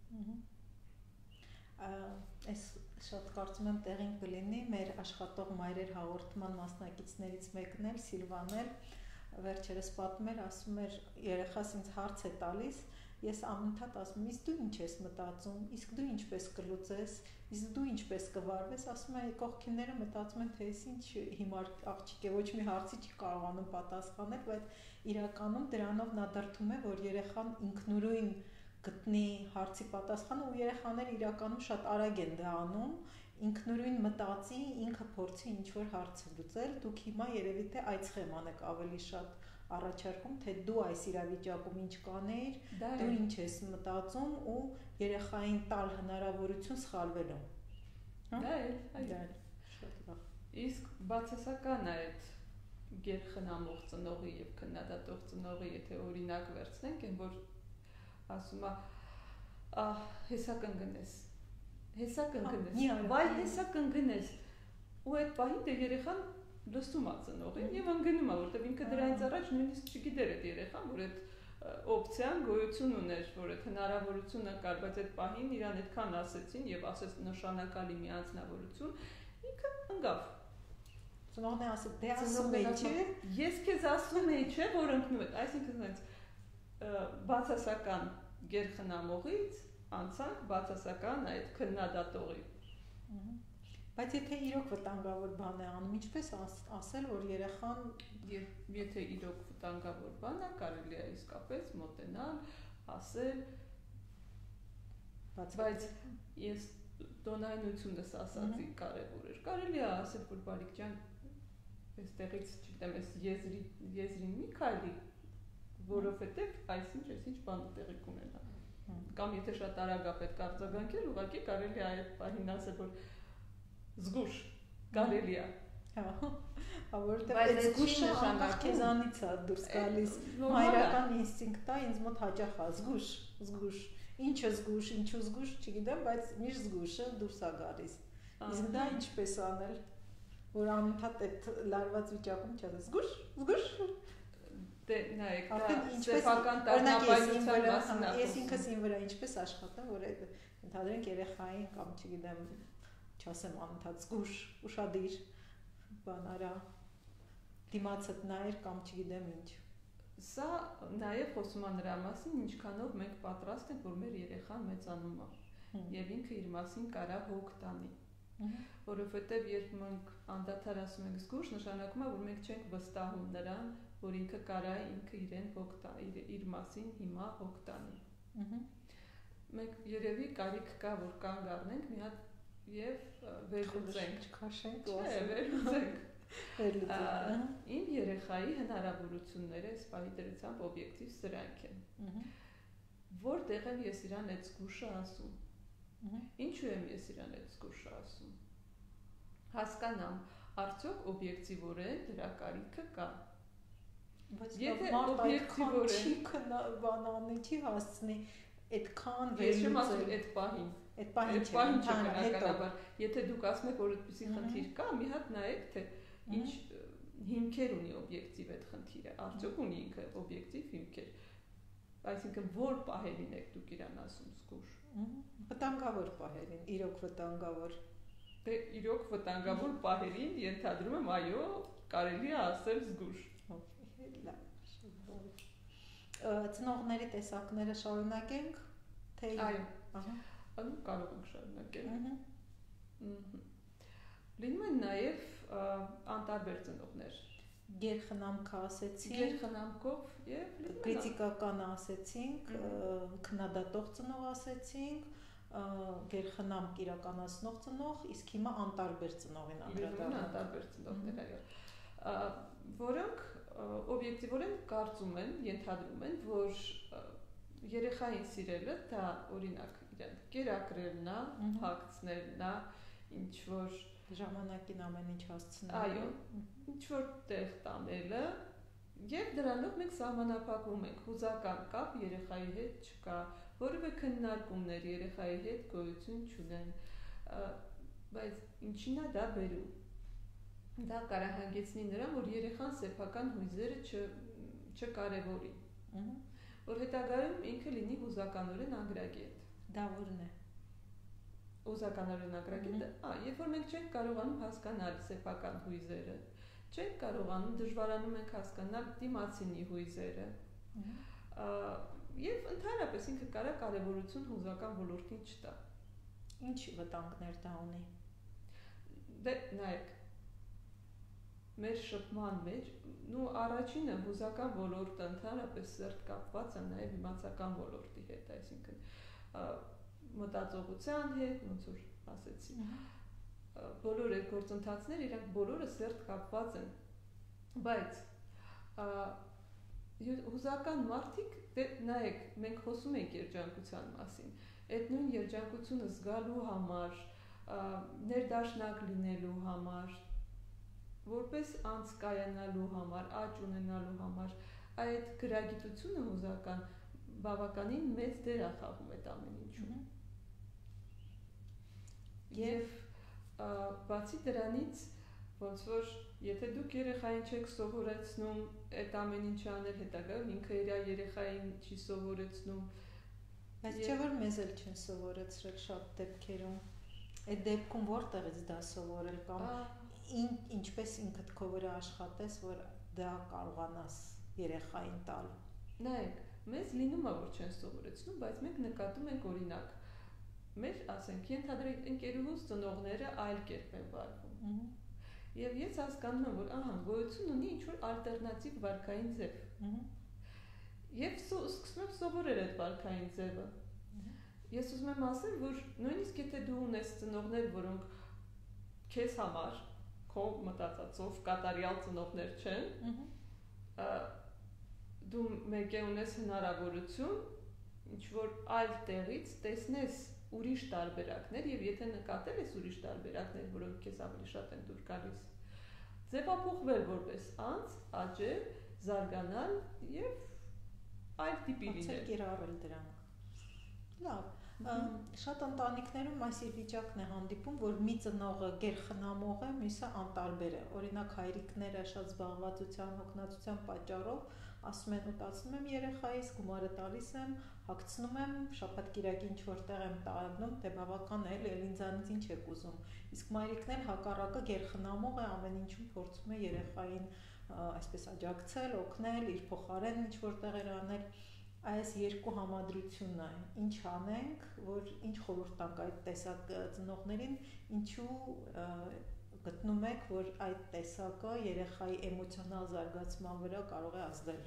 Այս շատ կարծում եմ տեղին կլինի մեր աշխատող մայրեր հաղորդման մասնակիցներից մեկն էլ, Սիլվան էլ, վերջերս պատմում էր, ասում էր, երեխաս ինձ հարց է տալիս, ես անընդհատ ասում եմ, իսկ դու ինչ ես մտածում, իսկ դու ինչպես կլուծես, իսկ դու ինչպես կվարվես, ասում եմ, կողքինները մտածում են, թե ես ինչ հիմար աղջիկ է, ոչ մի հարցի չի կարողանում պատասխանել, բայց իրականում դրանով նա դրդում է, որ երեխան ինքնուրույն գտնի հարցի պատասխանը, ու երեխաները իրականում շատ արագ են դա անում, ինքնուրույն մտածի, ինքը փորձի ինչ-որ հարց լուծել, դուք հիմա երևի թե այդ սխեման եք ավելի շատ առաջարկում, թե դու այս իրավիճակում ինչ կանեիր, դու ինչ ես մտածում ու երեխային տալ հնարավորություն սխալվելու։ Դա է, շատ լավ։ Իսկ բացասական է այդ գերխնամող ծնողի եւ քննադատող ծնողի, եթե օրինակ վերցնենք, այն որ ասում է, հեսա կընկնես, վայ հեսա կընկնես, ու այդ պահին դե երեխան լսում է ծնողին եւ ընկնում է, որտեւ ինքը դրանից առաջ նույնիսկ չգիտեր այդ երեխան, որ այդ օպցիան գոյություն ուներ, որ այդ հնարավորությունը կար, բայց այդ պահին իրան այդքան ասեցին եւ ասեց նշանակալի մի անձնավորություն, ինքը ընկավ։ Ծնողն է ասել, դե ասում էի, չէ՞։ Ես քեզ ասում էի, չէ՞, որ ընկնում ես, այսինքն այնց բացասական գերխնամողից անցանք բացասական այդ քննադատողի։ Բայց եթե իրոք վտանգավոր բան է անում, ինչպես ասել, որ երեխան եթե իրոք վտանգավոր բան է, կարելի է իսկապես մոտենալ, ասել, բայց ես տոնայնությունս ասացի կարևոր էր։ Կարելի է ասել, որ բարիք ջան, այստեղից, չգիտեմ, այս եզրին մի քայլի, որովհետև այսինչ բանը տեղի կունենա։ Կամ եթե շատ արագ է պետք արձագանքել, ուղղակի կարելի է այդ պահին ասել, որ զգուշ, կարելի է։ Որովհետև այդ զգուշը անկախ քեզանից է դուրս գալիս, մայրական ինստինկտն է, ինձ մոտ հաճախ է, զգուշ, ինչը զգուշ, ինչու զգուշ, չգիտեմ, բայց միշտ զգուշը դուրս է գալիս։ Իսկ դա ինչպես անել, որ անընդհատ այդ լարված վիճակում չասես, զգուշ։ Դե նայեք, դա սեփական տագնապայության մասին է։ Ես ինքս իմ վրա ինչպես աշխատեմ, որ այդ ընդհանրենք երեխային կամ չգիտեմ, չասեմ անընդհատ զգուշ, ուշադիր, բան արա, դիմացդ նայր կամ չգիտեմ ինչ։ Սա նաև խոսում է նրա մասին, ինչքանով մենք պատրաստ ենք, որ մեր երեխան մեծանում է, եւ ինքը իր մասին կարա հոգ տանի։ Որովհետև երբ մենք անդադար ասում ենք զգուշ, նշանակում է, որ մենք չենք վստահում նրան, որ ինքը կարա ինքը իրեն հոգ տանի, իր մասին հիմա հոգ տանի։ Մենք երևի կարիք կա, որ կանգ առնենք մի հատ եւ վերլուծենք, քաշենք, վերլուծենք։ Իմ երեխայի հնարավորությունները այս պահի դրությամբ օբյեկտիվ սրանք են։ Որտեղ եմ ես իրան այդ զգուշը ասում։ Ինչու եմ ես իրան այդ զգուշը ասում։ Հասկանամ, արդյոք օբյեկտիվորեն դրա կարիքը կա։ Եթե օբյեկտիվորեն չի բանանի, չի հասցնի այդքան վերլուծել այդ պահին։ Այդ պահին բնականաբար, եթե դուք ասում եք, որ այդպիսի խնդիր կա, մի հատ նայեք, թե ինչ հիմքեր ունի օբյեկտիվ այդ խնդիրը, արդյոք ունի ինքը օբյեկտիվ հիմքեր։ Այսինքն որ պահերին եք դուք իրան ասում զգուշ։ Վտանգավոր պահերին, իրոք վտանգավոր։ Դե իրոք վտանգավոր պահերին ենթադրում եմ, այո, կարելի է ասել զգուշ։ Ծնողների տեսակները շարունակենք, թե այո, կարող ենք շարունակել։ Լինում են նաև անտարբեր ծնողներ։ Գերխնամքը ասեցինք, գերխնամքով եւ կրիտիկական ասեցինք, քննադատող ծնող ասեցինք, գերխնամք իրականացնող ծնող, իսկ հիմա անտարբեր ծնողին անդրադառնանք։ Անտարբեր ծնողներ, այո, որոնք օբյեկտիվորեն կարծում են, ենթադրում են, որ երեխային սիրելը դա օրինակ իրեն կերակրելն է, հագցնելն է, ինչ որ ժամանակին ամեն ինչ հասցնել։ Այո, ինչ որ տեղ տանելը Եվ դրանով մենք սահմանափակվում ենք, հուզական կապ երեխայի հետ չկա, որևէ քննարկումներ երեխայի հետ գոյություն չունեն, բայց ինչին է դա բերում։ Դա կարող հանգեցնի նրան, որ երեխան սեփական հույզերը չկարևորի, որ հետագայում ինքը լինի հուզականորեն ագրագետ։ Դա որն է։ Հուզականորեն ագրագետը, երբ որ մենք չենք կարողանում հասկանալ սեփական հույզերը, չենք կարողանում, դժվարանում ենք հասկանալ դիմացինի հույզերը, եւ ընդհանրապես ինքը կարող կարևորություն հուզական ոլորտին չտա։ Ինչ վտանգներ դա ունի։ Դե նայեք, մեր շփման մեջ, առաջինը հուզական ոլորտը ընդհանրապես սերտ կապված է նաև իմացական ոլորտի հետ, այսինքն մտածողության հետ, ոնց որ ասեցի, բոլոր այդ գործընթացները իրանք բոլորը սերտ կապված են, բայց հուզական մարդիկ, դե նայեք, մենք խոսում ենք երջանկության մասին, այդ նույն երջանկությունը զգալու համար, ներդաշնակ լինելու համար, որպես անց կայանալու համար, աճ ունենալու համար, այդ գրագիտությունը հուզական բավականին մեծ դեր է խաղում այդ ամեն ինչում։ Եվ բացի դրանից, ոնց որ եթե դուք երեխային չեք սովորեցնում այդ ամեն ինչը անել, հետագայում ինքը իր երեխային չի սովորեցնում։ Բայց չէ՞ որ մեզ էլ չեն սովորեցրել շատ դեպքերում։ Այդ դեպքում որտեղից դա սովորել կամ ինչպես ինքդ քո վրա աշխատես, որ դա կարողանաս երեխային տալ։ Նայեք, մեզ լինում է, որ չեն սովորեցնում, բայց մենք նկատում ենք օրինակ, մեր, ասենք, ենթադրենք ընկերուհուց ծնողները այլ կերպ են վարվում։ Եվ ես հասկանում եմ, որ գոյություն ունի ինչ-որ ալտերնատիվ վարքային ձև։ Եվ սկսում եմ սովորել այդ վարքային ձևը։ Ես ուզում եմ ասել, որ նույնիսկ եթե դու ունես ծնողներ, որոնք քեզ համար քո մտածածով կատարյալ ծնողներ չեն, դու մեկ է ունես հնարավորություն ինչ-որ այլ տեղից տեսնես ուրիշ տարբերակներ եւ եթե նկատել ես ուրիշ տարբերակներ, որոնք քեզ ավելի շատ են դուր գալիս, ձևափոխվել որպես անձ, աճել, զարգանալ եւ այլ տիպի լինել։ Կիրառել դրանք։ Լավ, շատ ընտանիքներում այս վիճակն է հանդիպում, որ մի ծնողը գերխնամող է, մյուսը անտարբեր է։ Օրինակ հայրիկները շատ զբաղվածության, հոգնածության պատճառով ասում են ուտացնում եմ երեխայիս, գումարը տալիս եմ, հագցնում եմ, շաբաթ-կիրակի ինչ-որտեղ եմ տանում, դե բավական է, էլ ինձանից ինչ եք ուզում։ Իսկ մայրիկն էլ հակառակը գերխնամող է, ամեն ինչում փորձում է երեխային այսպես աջակցել, օգնել, իր փոխարեն ինչ-որտեղ անել։ Այս երկու համադրությունն է, ինչ անենք, որ ինչ խորհուրդ տանք այդ տեսակ ծնողներին, ինչու գտնում եք, որ այդ տեսակը երեխայի էմոցիոնալ զարգացման վրա կարող է ազդել։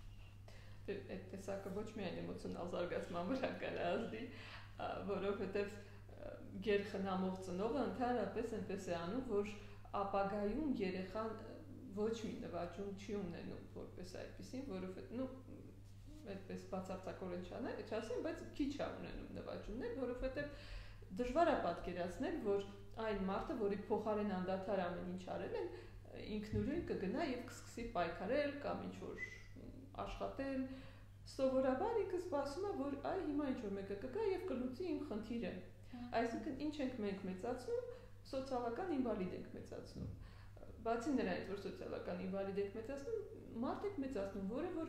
Այդ տեսակը ոչ միայն էմոցիոնալ զարգացման վրա կարող է ազդի, որովհետև գերխնամող ծնողը ընդհանրապես այնպես է անում, որ ապագայում երեխան ոչ մի նվաճում չի ունենում որպես այդպեսին, որովհետև այդպես բացարձակորեն չասեմ, բայց քիչ է ունենում նվաճումներ, որովհետև դժվար է պատկերացնել, որ այն մարդը, որի փոխարեն անդադար ամեն ինչ արել են, ինքնուրույն կգնա եւ կսկսի պայքարել կամ ինչ-որ աշխատել, սովորաբար ինքը սպասում է, որ հիմա ինչ-որ մեկը կգա եւ կլուծի իմ խնդիրը։ Այսինքն ինչ ենք մենք մեծացնում, սոցիալական ինվալիդ ենք մեծացնում։ Բացի նրանից, որ սոցիալական ինվալիդ ենք մեծացնում, մարդ ենք մեծացնում, որը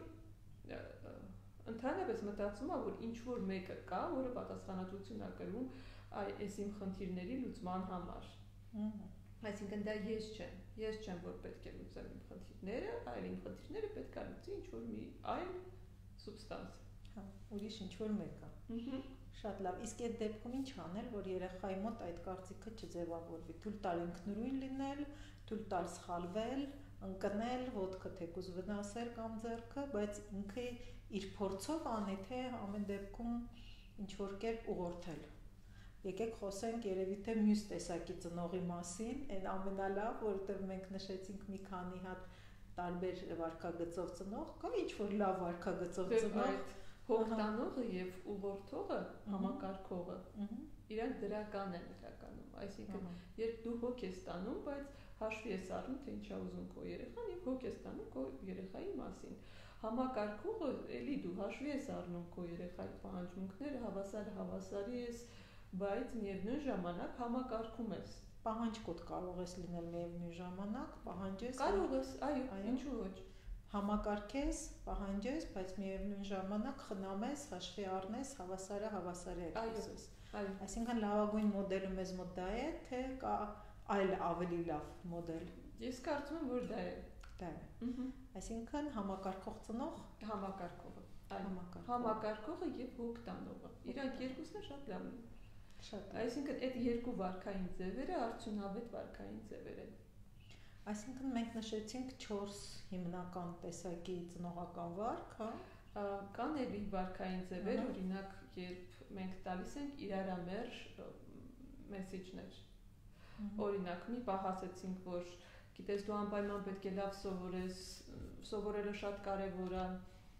ընդհանրապես մտածում է, որ ինչ-որ մեկը կա, որը պատասխանատվություն է կրում այս իմ խնդիրների լուծման համար։ Այսինքն դա ես չեմ, որ պետք է լուծեմ իմ խնդիրները, այլ իմ խնդիրները պետք է լուծի ինչ-որ մի այլ սուբստանս։ Ուրիշ ինչ-որ մեկը։ Շատ լավ, իսկ այդ դեպքում ինչ անել, որ երեխայի մոտ այդ կարծիքը չձևավորվի, թույլ տալ ինքնուրույն լինել, թույլ տալ սխալվել, ընկնել, ոտքը թեկուզ վնասել կամ ձեռքը, բայց ինքը իր փորձով անի, թե ամեն դեպքում ինչ-որ կերպ ուղղորդել։ Եկեք խոսենք երևի թե մյուս տեսակի ծնողի մասին, այն ամենալավ, որովհետև մենք նշեցինք մի քանի հատ տարբեր վարքագծով ծնող, կա ինչ-որ լավ վարքագծով ծնող, հոգտանողը եւ ուղղորդողը, համակարգողը, իրանք դրական են իրականում, այսինքն երբ դու հոգ ես տանում, բայց հաշվի ես առնում, թե ինչա ուզում քո երեխան եւ հոգ ես տանում քո երեխայի մասին։ Համակարգողը էլի դու հաշվի ես առնում քո երեխայի պահանջմունքները, հավասարի ես, բայց միևնույն ժամանակ համակարգում ես։ Պահանջկոտ կարող ես լինել միևնույն ժամանակ, պահանջես։ Կարող ես, այո, ինչու ոչ։ Համակարգես, պահանջես, բայց միևնույն ժամանակ խնամես, հաշվի առնես, հավասարը եք։ Այո։ Այսինքն լավագույն մոդելը մեզ մոտ դա է, թե կա այլ ավելի լավ մոդել։ Ես կարծում եմ, որ դա է։ Դա է։ Այսինքն համակարգող ծնող, համակարգողը, համակարգողը եւ հոգ տանողը։ Իրանք երկուսն էլ շատ լավն են։ Շատ։ Այսինքն այդ երկու վարքային ձևերը արդյունավետ վարքային ձևեր են։ Այսինքն մենք նշեցինք 4 հիմնական տեսակի ծնողական վարք, հա։ Կան էլի վարքային ձևեր, օրինակ, երբ մենք տալիս ենք իրարամերժ մեսեջներ։ Օրինակ, մի պահ ասեցինք, որ գիտես դու անպայման պետք է լավ սովորես, սովորելը շատ կարևոր է։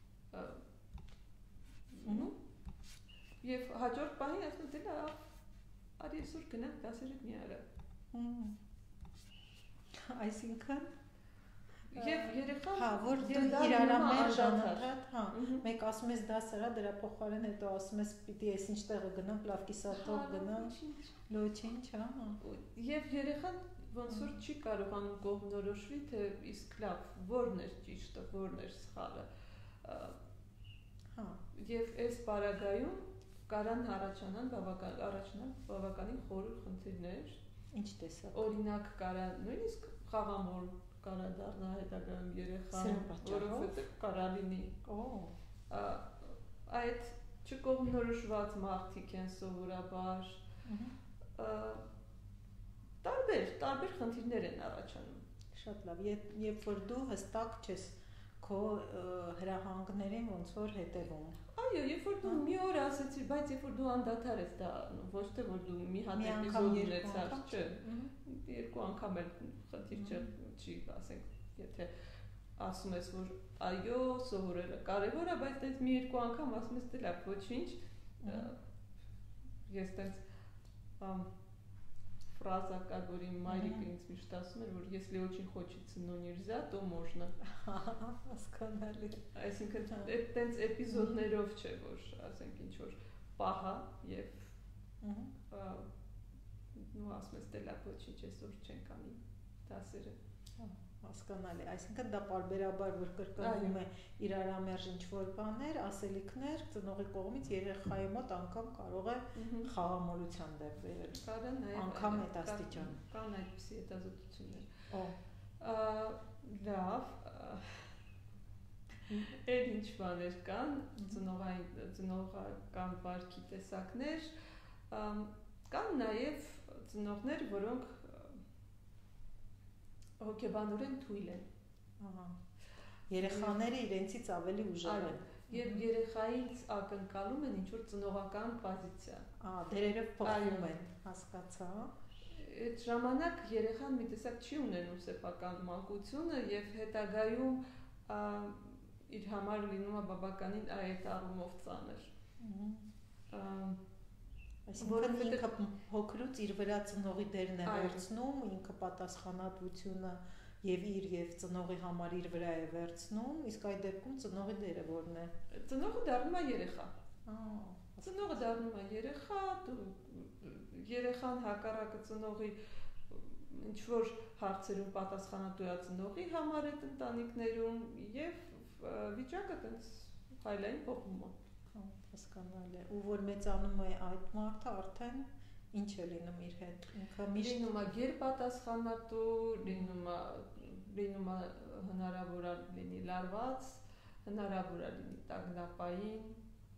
Եվ հաջորդ պահին ասում դե լավ, արի այսօր գնանք դասերը մի արա։ Այսինքն Եվ երեխան հա, որ իրարամերժ անընդհատ, հա, մեկ ասում ես դասարա, դրա փոխարեն հետո ասում ես պիտի ես ինչ տեղը գնամ, լավ կիսաթող գնամ, ոչինչ, հա։ Եվ երեխան ոնց որ չի կարողանում կողմնորոշվի, թե իսկ լավ, որն է ճիշտը, որն է սխալը։ Հա։ Եվ այս պարագայում կարան առաջանան բավականին խորը խնդիրներ։ Ինչ տեսակ։ Օրինակ կարա նույնիսկ խաղամոլ կարա դառնա հետագայում երեխան, որովհետև կարա լինի։ Այդ չկողմնորոշված մարդիկ են սովորաբար տարբեր խնդիրներ են առաջանում։ Շատ լավ, երբ որ դու հստակ չես քո հրահանգներին ոնց որ հետևում։ Այո, երբ որ դու մի օր ասեցիր, բայց երբ որ դու անդադար ես դա, ոչ թե որ դու մի հատ էպիզոդ ունեցար, չէ, երկու անգամ էլ խնդիր չի, ասենք, եթե ասում ես, որ այո, սովորելը կարևոր է, բայց դες մի երկու անգամ ասում ես, դե լավ, ոչինչ, ես տենց фраза, которую Марика ինձ միշտ ասում էր, որ если очень хочется, но нельзя, то можно։ Հասկանալի։ Այսինքն այդտենց էպիզոդներով չէ, որ ասենք ինչ որ պահա եւ նու ասում ես դե լավ ոչինչ այսօր չենք անի դասերը։ Հասկանալի, այսինքն դա պարբերաբար որ կրկնվում է իրարամերժ ինչ-որ բաներ, ասելիքներ ծնողի կողմից երեխայի մոտ անգամ կարող է խաղամոլության դեպ վերել։ Կարան նաև անգամ այդ աստիճան։ Կան այդպիսի հետազոտություններ։ Լավ։ Էլ ինչ բաներ կան, ծնողական վարքի տեսակներ, կան նաև ծնողներ, որոնք հոգեբանորեն թույլ են։ Երեխաները իրենցից ավելի ուժեղ են։ Եվ երեխայից ակնկալում են ինչ-որ ծնողական պոզիցիա։ Դերերը փոխվում են, հասկացա։ Այդ ժամանակ երեխան մի տեսակ չի ունենում սեփական մանկությունը եւ հետագայում իր համար լինում է բավականին այդ առումով ծանր։ Այսինքն ինքը հոգրուց իր վրա ծնողի դերն է վերցնում, ինքը պատասխանատվությունը եւ իր եւ ծնողի համար իր վրա է վերցնում, իսկ այդ դեպքում ծնողի դերը որն է։ Ծնողը դառնում է երեխա։ Ծնողը դառնում է երեխա, երեխան հակառակը ծնողի ինչ որ հարցերում պատասխանատու է ծնողի համար այդ ընտանիքներում եւ վիճակը տենց հայլային փոխվում է։ Հասկանալի է, ու որ մեծանում է այդ մարդը արդեն ինչ է լինում իր հետ, ինքը միշտ լինում է գերպատասխանատու, լինում է հնարավոր է լինի լարված, հնարավոր է լինի տագնապային,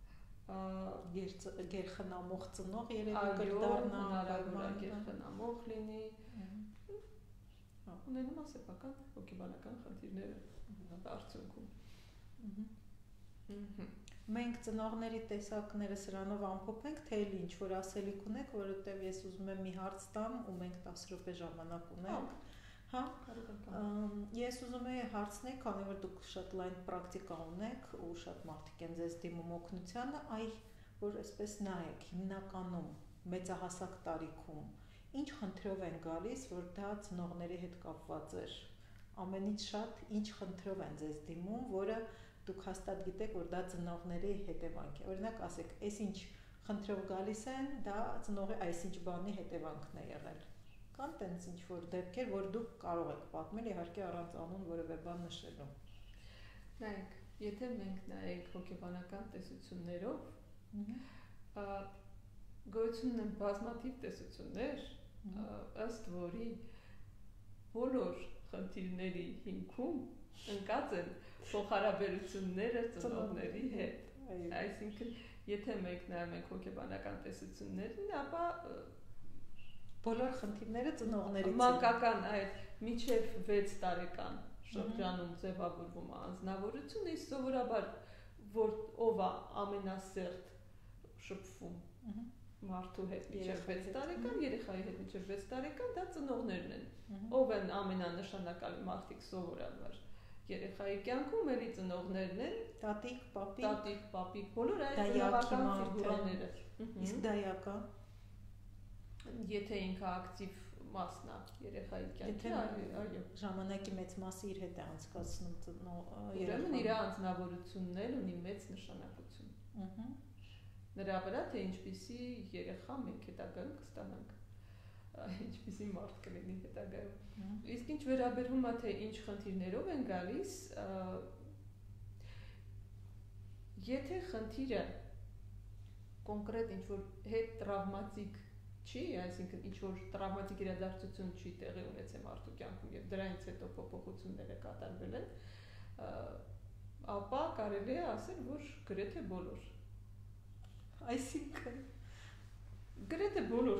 գերխնամող ծնող երևի կդառնա, հնարավոր է գերխնամող լինի, ունենում է սեփական հոգեբանական խնդիրները արդյունքում։ Մենք ծնողների տեսակները սրանով ամփոփենք, թե էլ ինչ որ ասելիք ունեք, որովհետև ես ուզում եմ մի հարց տամ ու մենք 10 րոպե ժամանակ ունենք։ Հա, ես ուզում եմ հարցնել, քանի որ դուք շատ լայն պրակտիկա ունեք ու շատ մարդիկ են ձեզ դիմում օգնությանը, որ այսպես նայեք, հիմնականում մեծահասակ տարիքում ինչ խնդրով են գալիս, որ դա ծնողների հետ կապված էր։ Ամենից շատ ինչ խնդրով են ձեզ դիմում, որը դուք հաստատ գիտեք, որ դա ծնողների հետևանք է։ Օրինակ, ասեք, այս ինչ խնդրով գալիս են, դա ծնողի այսինչ բանի հետևանքն է եղել։ Կան տենց ինչ որ դեպքեր, որ դուք կարող եք պատմել, իհարկե առանց անուն որևէ բան նշելու։ Նայեք, եթե մենք նայենք հոգեբանական տեսություններով, գոյություն ունեն բազմաթիվ տեսություններ, ըստ որի բոլոր խնդիրների հիմքում ընկած են փոխհարաբերությունները ծնողների հետ։ Այսինքն, եթե մենք նայում ենք հոգեբանական տեսություններին, ապա բոլոր խնդիրները ծնողներից են։ Մանկական այդ մինչև 6 տարեկան շրջանում ձևավորվում է անձնավորությունը, իսկ սովորաբար որ ով է ամենասերտ շփվում մարդու հետ մինչև 6 տարեկան, երեխայի հետ մինչև 6 տարեկան, դա ծնողներն են։ Ով են ամենանշանակալի մարդիկ սովորաբար երեխայի կյանքում, էլի ծնողներն են, տատիկ, պապիկ, բոլոր այդ ծնողական ֆիգուրաները։ Իսկ դայակը, եթե ինքը ակտիվ մասն է երեխայի կյանքի, այո, ժամանակի մեծ մասը իր հետ է անցկացնում երեխան, իր անձնավորությունն էլ ունի մեծ նշանակություն։ Նրա վրա, թե ինչպիսի երեխա մենք հետագայում կստանանք, ինչպիսի մարդ կլինի հետագայում։ Իսկ ինչ վերաբերում է, թե ինչ խնդիրներով են գալիս, եթե խնդիրը կոնկրետ ինչ-որ հետ տրավմատիկ չի, այսինքն ինչ-որ տրավմատիկ իրադարձություն չի տեղի ունեցել մարդու կյանքում և դրանից հետո փոփոխությունները կատարվել են, ապա կարելի է ասել, որ գրեթե բոլոր Այսինքն գրեթե բոլոր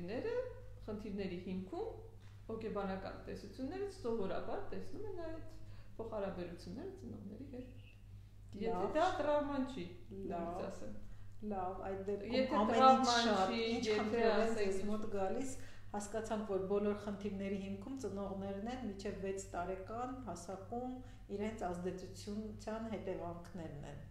խնդիրների հիմքում հոգեբանական տեսություններից սովորաբար տեսնում են այդ փոխհարաբերությունները ծնողների հետ։ Եթե դա տրավման չի, լավ ասեմ։ Լավ, այդ դեպքում ամենից շատ ինչ խնդիրներ են ձեզ մոտ գալիս, հասկացանք, որ բոլոր խնդիրների հիմքում ծնողներն են մինչև 6 տարեկան հասակում իրենց ազդեցության հետևանքներն են։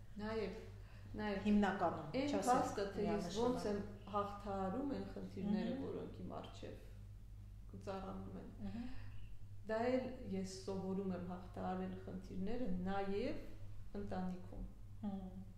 Նաև հիմնականում այն փաստը, թե ես ոնց եմ հաղթահարում են խնդիրները, որոնք իմ առջև ծառանում են։ Դա էլ ես սովորում եմ հաղթահարել խնդիրները նաև ընտանիքում։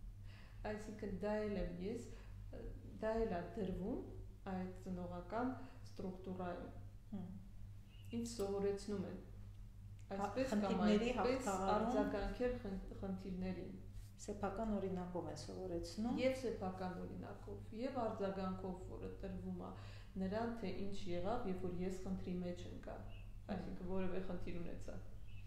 Այսինքն դա էլ եմ ես, դա էլ է դրվում այդ ծնողական ստրուկտուրայում։ Ինչ սովորեցնում են այսպես կամ այդպես արձագանքել խնդիրներին։ Սեփական օրինակով են սովորեցնում։ Եվ սեփական օրինակով, եւ արձագանքով, որը տրվում է նրան, թե ինչ եղավ, երբ որ ես խնդրի մեջ ընկա, այսինքն որևէ խնդիր ունեցա։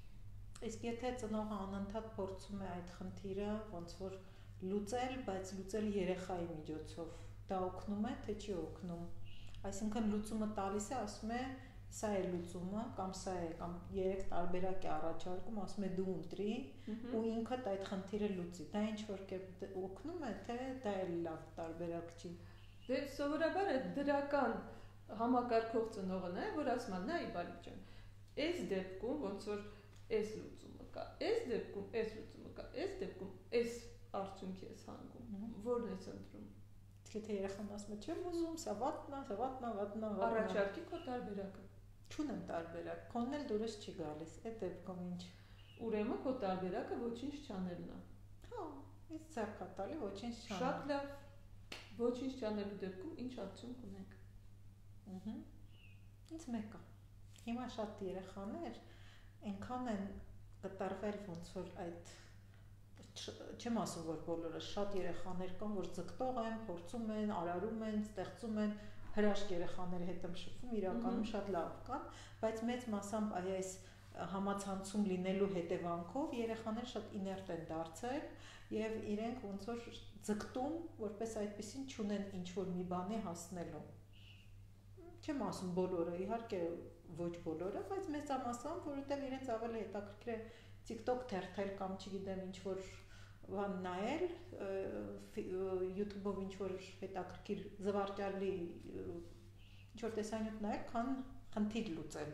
Իսկ եթե ծնողը անընդհատ փորձում է այդ խնդիրը ոնց որ լուծել, բայց լուծել երեխայի միջոցով, դա օգնում է, թե չի օգնում։ Այսինքն լուծումը տալիս է, ասում է, սա է լուծումը, կամ սա է, կամ 3 տարբերակ է առաջարկում, ասում է դու ընտրի ու ինքդ այդ խնդիրը լուծի։ Դա ինչ որ կերպ օգնում է, թե դա էլ լավ տարբերակ չի։ Դե սովորաբար այդ դրական համակարգող ծնողն է, որ ասում է, նայ բարի ջան, այս դեպքում ոնց որ այս լուծումը կա, այս դեպքում այս լուծումը կա, այս դեպքում այս արդյունքի ես հանգում, որն ես ընտրում։ Եթե երեխան ասում է, չեմ ուզում, սա վատնա, առաջարկի քո տարբերակը։ Չունեմ տարբերակ, քոնն էլ դուրս չի գալիս, այդ դեպքում ինչ։ Ուրեմն քո տարբերակը ոչինչ չանելն է։ Հա, ինձ ցանկատալի ոչինչ չանել։ Շատ լավ։ Ոչինչ չանելու դեպքում ինչ արդյունք ունենք։ Ինձ մեկը։ Հիմա շատ երեխաներ այնքան են կտրվել ոնց որ այդ չեմ ասում որ բոլորը շատ երեխաներ կան որ ձգտող են, փորձում են, արարում են, ստեղծում են հրաշք երեխաների հետ եմ շփվում, իրականում շատ լավ կան, բայց մեծ մասամբ այս համացանցում լինելու հետևանքով երեխաները շատ իներտ են դարձել եւ իրենք ոնց որ ձգտում, որպես այդպեսին չունեն ինչ որ մի բանի հասնելու։ Չեմ ասում բոլորը, իհարկե ոչ բոլորը, բայց մեծամասամբ, որովհետեւ իրենց ավելի հետաքրքիր է TikTok թերթել կամ չգիտեմ ինչ որ բան նայել, YouTube-ով ինչ որ հետաքրքիր զվարճալի ինչ որ տեսանյութ նայել, քան խնդիր լուծել։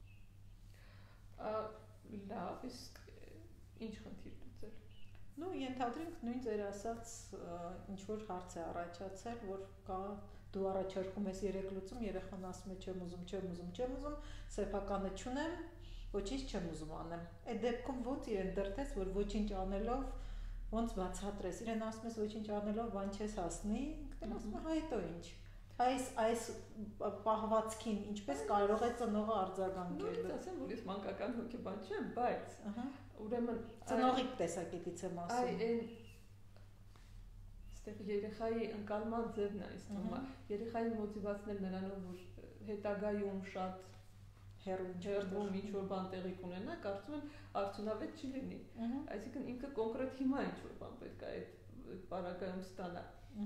Լավ, իսկ ինչ խնդիր լուծել։ Ну, ենթադրենք նույն ձեր ասած ինչ որ հարց է առաջացել, որ կա դու առաջարկում ես 3 լուծում, երեխան ասում է չեմ ուզում, սեփականը չունեմ, ոչինչ չեմ ուզում անեմ։ Այդ դեպքում ոնց իրեն դրտես, որ ոչինչ անելով ոնց բացատրես, իրեն ասում ես ոչինչ անելով բան չես հասնի, ինքն ասում է հա հետո ինչ։ Այս պահվածքին ինչպես կարող է ծնողը արձագանքել։ Նույնիսկ ասեմ, որ ես մանկական հոգեբան չեմ, բայց ուրեմն ծնողի տեսակետից եմ ասում։ Այստեղ երեխայի ընկալման ձևն է իստում, երեխային մոտիվացնել նրանով, որ հետագայում շատ հերվում ինչ-որ բան տեղի կունենա, կարծում եմ արդյունավետ չի լինի։ Այսինքն ինքը կոնկրետ հիմա ինչ-որ բան պետք է այդ պարագայում ստանա։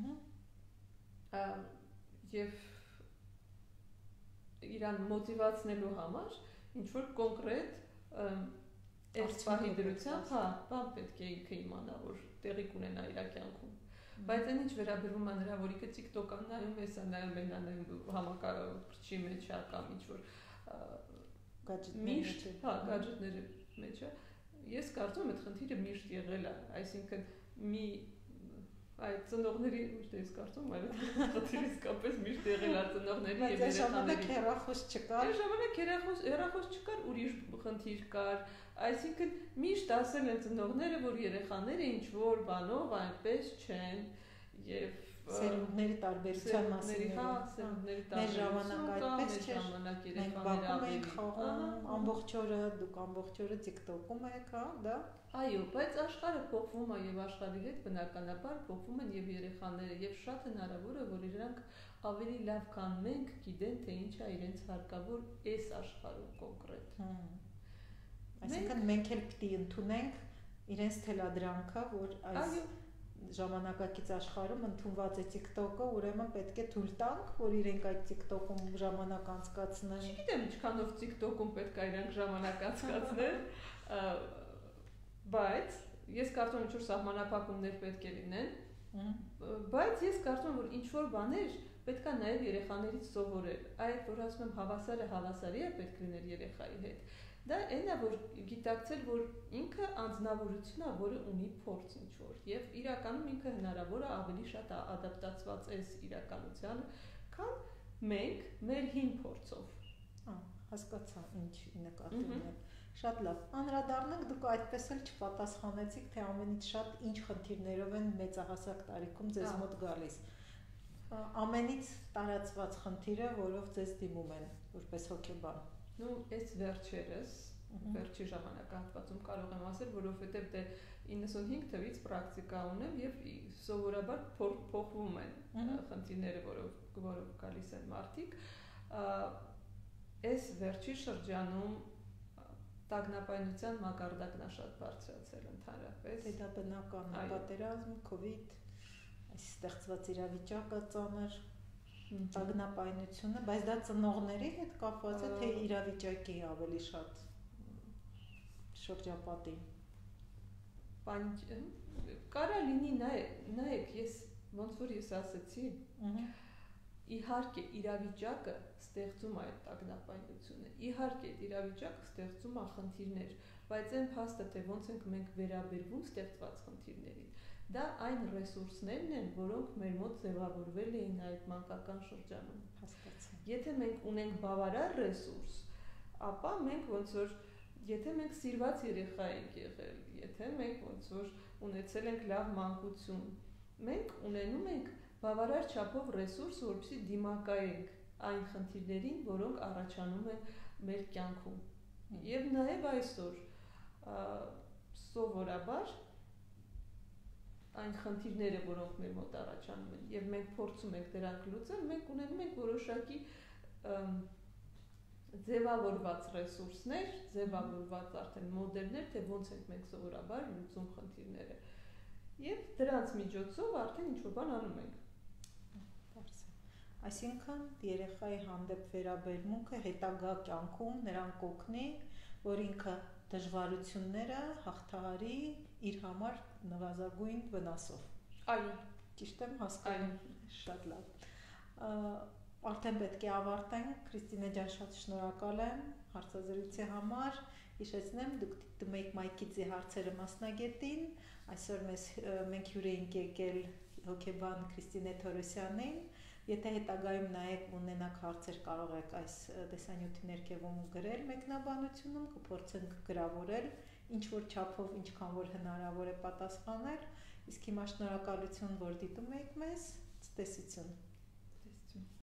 Եվ իրան մոտիվացնելու համար ինչ-որ կոնկրետ այս պահի դրությամբ, բան պետք է ինքը իմանա, որ տեղի կունենա իր կյանքում։ Բայց այն ինչ վերաբերվում է նրա, որ ինքը TikTok-ը նայում, հեսա նայում, համակարգչի մեջ է կամ ինչ-որ գադջետների մեջ է, ես կարծում եմ այդ խնդիրը միշտ եղել է, այսինքն այդ ծնողների, ոչ թե ես կարծում, այլ խնդիրը իսկապես միշտ եղել է ծնողների եւ երեխաների։ Հեռախոս չկար։ Այդ ժամանակ հեռախոս չկար, ուրիշ խնդիր կար, այսինքն միշտ ասել են ծնողները, որ երեխաները ինչ որ բանով այնպես չեն եւ սերունդների տարբերության մասին։ Սերունդների մեր ժամանակ այդպես չէր։ Ժամանակ երեխաները բակում էին խաղում ամբողջ օրը, դուք ամբողջ օրը TikTok-ում եք, դա։ Այո, բայց աշխարհը փոխվում է եւ աշխարհի հետ բնականաբար փոխվում են եւ երեխաները եւ շատ հնարավոր է, որ իրանք ավելի լավ քան մենք գիտեն, թե ինչ է իրենց հարկավոր այս աշխարհում կոնկրետ։ Այսինքն մենք էլ պիտի ընդունենք իրենց թելադրանքը, որ այս ժամանակակից աշխարհում ընդունված է TikTok-ը, ուրեմն պետք է թույլ տանք, որ իրենք այդ TikTok-ում ժամանակ անցկացնեն։ Չգիտեմ ինչքանով TikTok-ում պետք է իրենք ժամանակ անցկացնեն, բայց ես կարծում եմ ինչ-որ սահմանափակումներ պետք է լինեն, բայց ես կարծում եմ, որ ինչ-որ բաներ պետք է նաև երեխաներից սովորել։ Այդ որ ասում եմ հավասարի է պետք լինել երեխայի հետ։ Դա այն է, որ գիտակցել, որ ինքը անձնավորություն է, որը ունի փորձ ինչ-որ, եւ իրականում ինքը հնարավոր է ավելի շատ ադապտացված է իրականությանը, քան մենք մեր հին փորձով։ Հասկացա, ինչ նկատում եք։ Շատ լավ։ Անդրադառնանք, դուք այդպես էլ չպատասխանեցիք, թե ամենից շատ ինչ խնդիրներով են մեծահասակ տարիքում ձեզ մոտ գալիս։ Ամենից տարածված խնդիրը, որով ձեզ դիմում են որպես հոգեբան։ Այս վերջի ժամանակահատվածում կարող եմ ասել, որովհետև դե 95 թվից պրակտիկա ունեմ եւ սովորաբար փոխվում են խնդիրները, որով գալիս են մարդիկ։ Այս վերջի շրջանում տագնապայնության մակարդակն է շատ բարձրացել ընդհանրապես։ Դա բնական է, պատերազմ, COVID, այս ստեղծված իրավիճակը ծանր տագնապայնությունը, բայց դա ծնողների հետ կապված է, թե իրավիճակի ավելի շատ շրջապատի։ Կարա լինի, նայեք, ոնց որ ես ասեցի, իհարկե իրավիճակը ստեղծում է այդ տագնապայնությունը, իհարկե այդ իրավիճակը ստեղծում է խնդիրներ, բայց այն փաստը, թե ոնց ենք մենք վերաբերվում ստեղծված խնդիրներին, դա այն ռեսուրսներն են, որոնք մեր մոտ ձևավորվել էին այդ մանկական շրջանում։ Հասկացա։ Եթե մենք ունենք բավարար ռեսուրս, ապա մենք ոնց որ, եթե մենք սիրված երեխա ենք եղել, եթե մենք ոնց որ ունեցել ենք լավ մանկություն, մենք ունենում ենք բավարար չափով ռեսուրս, որպեսզի դիմակայենք այն խնդիրներին, որոնք առաջանում են մեր կյանքում։ Եվ նաև այսօր սովորաբար այն խնդիրները, որոնք մեր մոտ առաջանում են, եւ մենք փորձում ենք դրանք լուծել, մենք ունենում ենք որոշակի ձևավորված ռեսուրսներ, ձևավորված արդեն մոդելներ, թե ոնց ենք մենք սովորաբար լուծում խնդիրները։ Եվ դրանց միջոցով արդեն ինչ-որ բան անում ենք։ Այսինքն երեխայի հանդեպ վերաբերմունքը հետագա կյանքում նրան կօգնի, որ ինքը դժվարությունները հաղթահարի իր համար նվազագույն վնասով։ Այո, ճիշտ եմ հասկանում։ Շատ լավ։ Արդեն պետք է ավարտենք։ Քրիստինե ջան, շատ շնորհակալ եմ հարցազրույցի համար։ Հիշեցնեմ, դուք դիտում եք Մայքիձի հարցերը մասնագետին։ Այսօր մենք հյուր էինք եկել հոգեբան Քրիստինե Թորոսյանին, Եթե հետագայում նայեք ու ունենաք հարցեր, կարող եք այս տեսանյութի ներքևում գրել մեկնաբանությունում, կփորձենք գրավորել ինչ որ չափով, ինչքան որ հնարավոր է պատասխանել։ Իսկ հիմա շնորհակալություն, որ դիտում եք մեզ, ցտեսություն։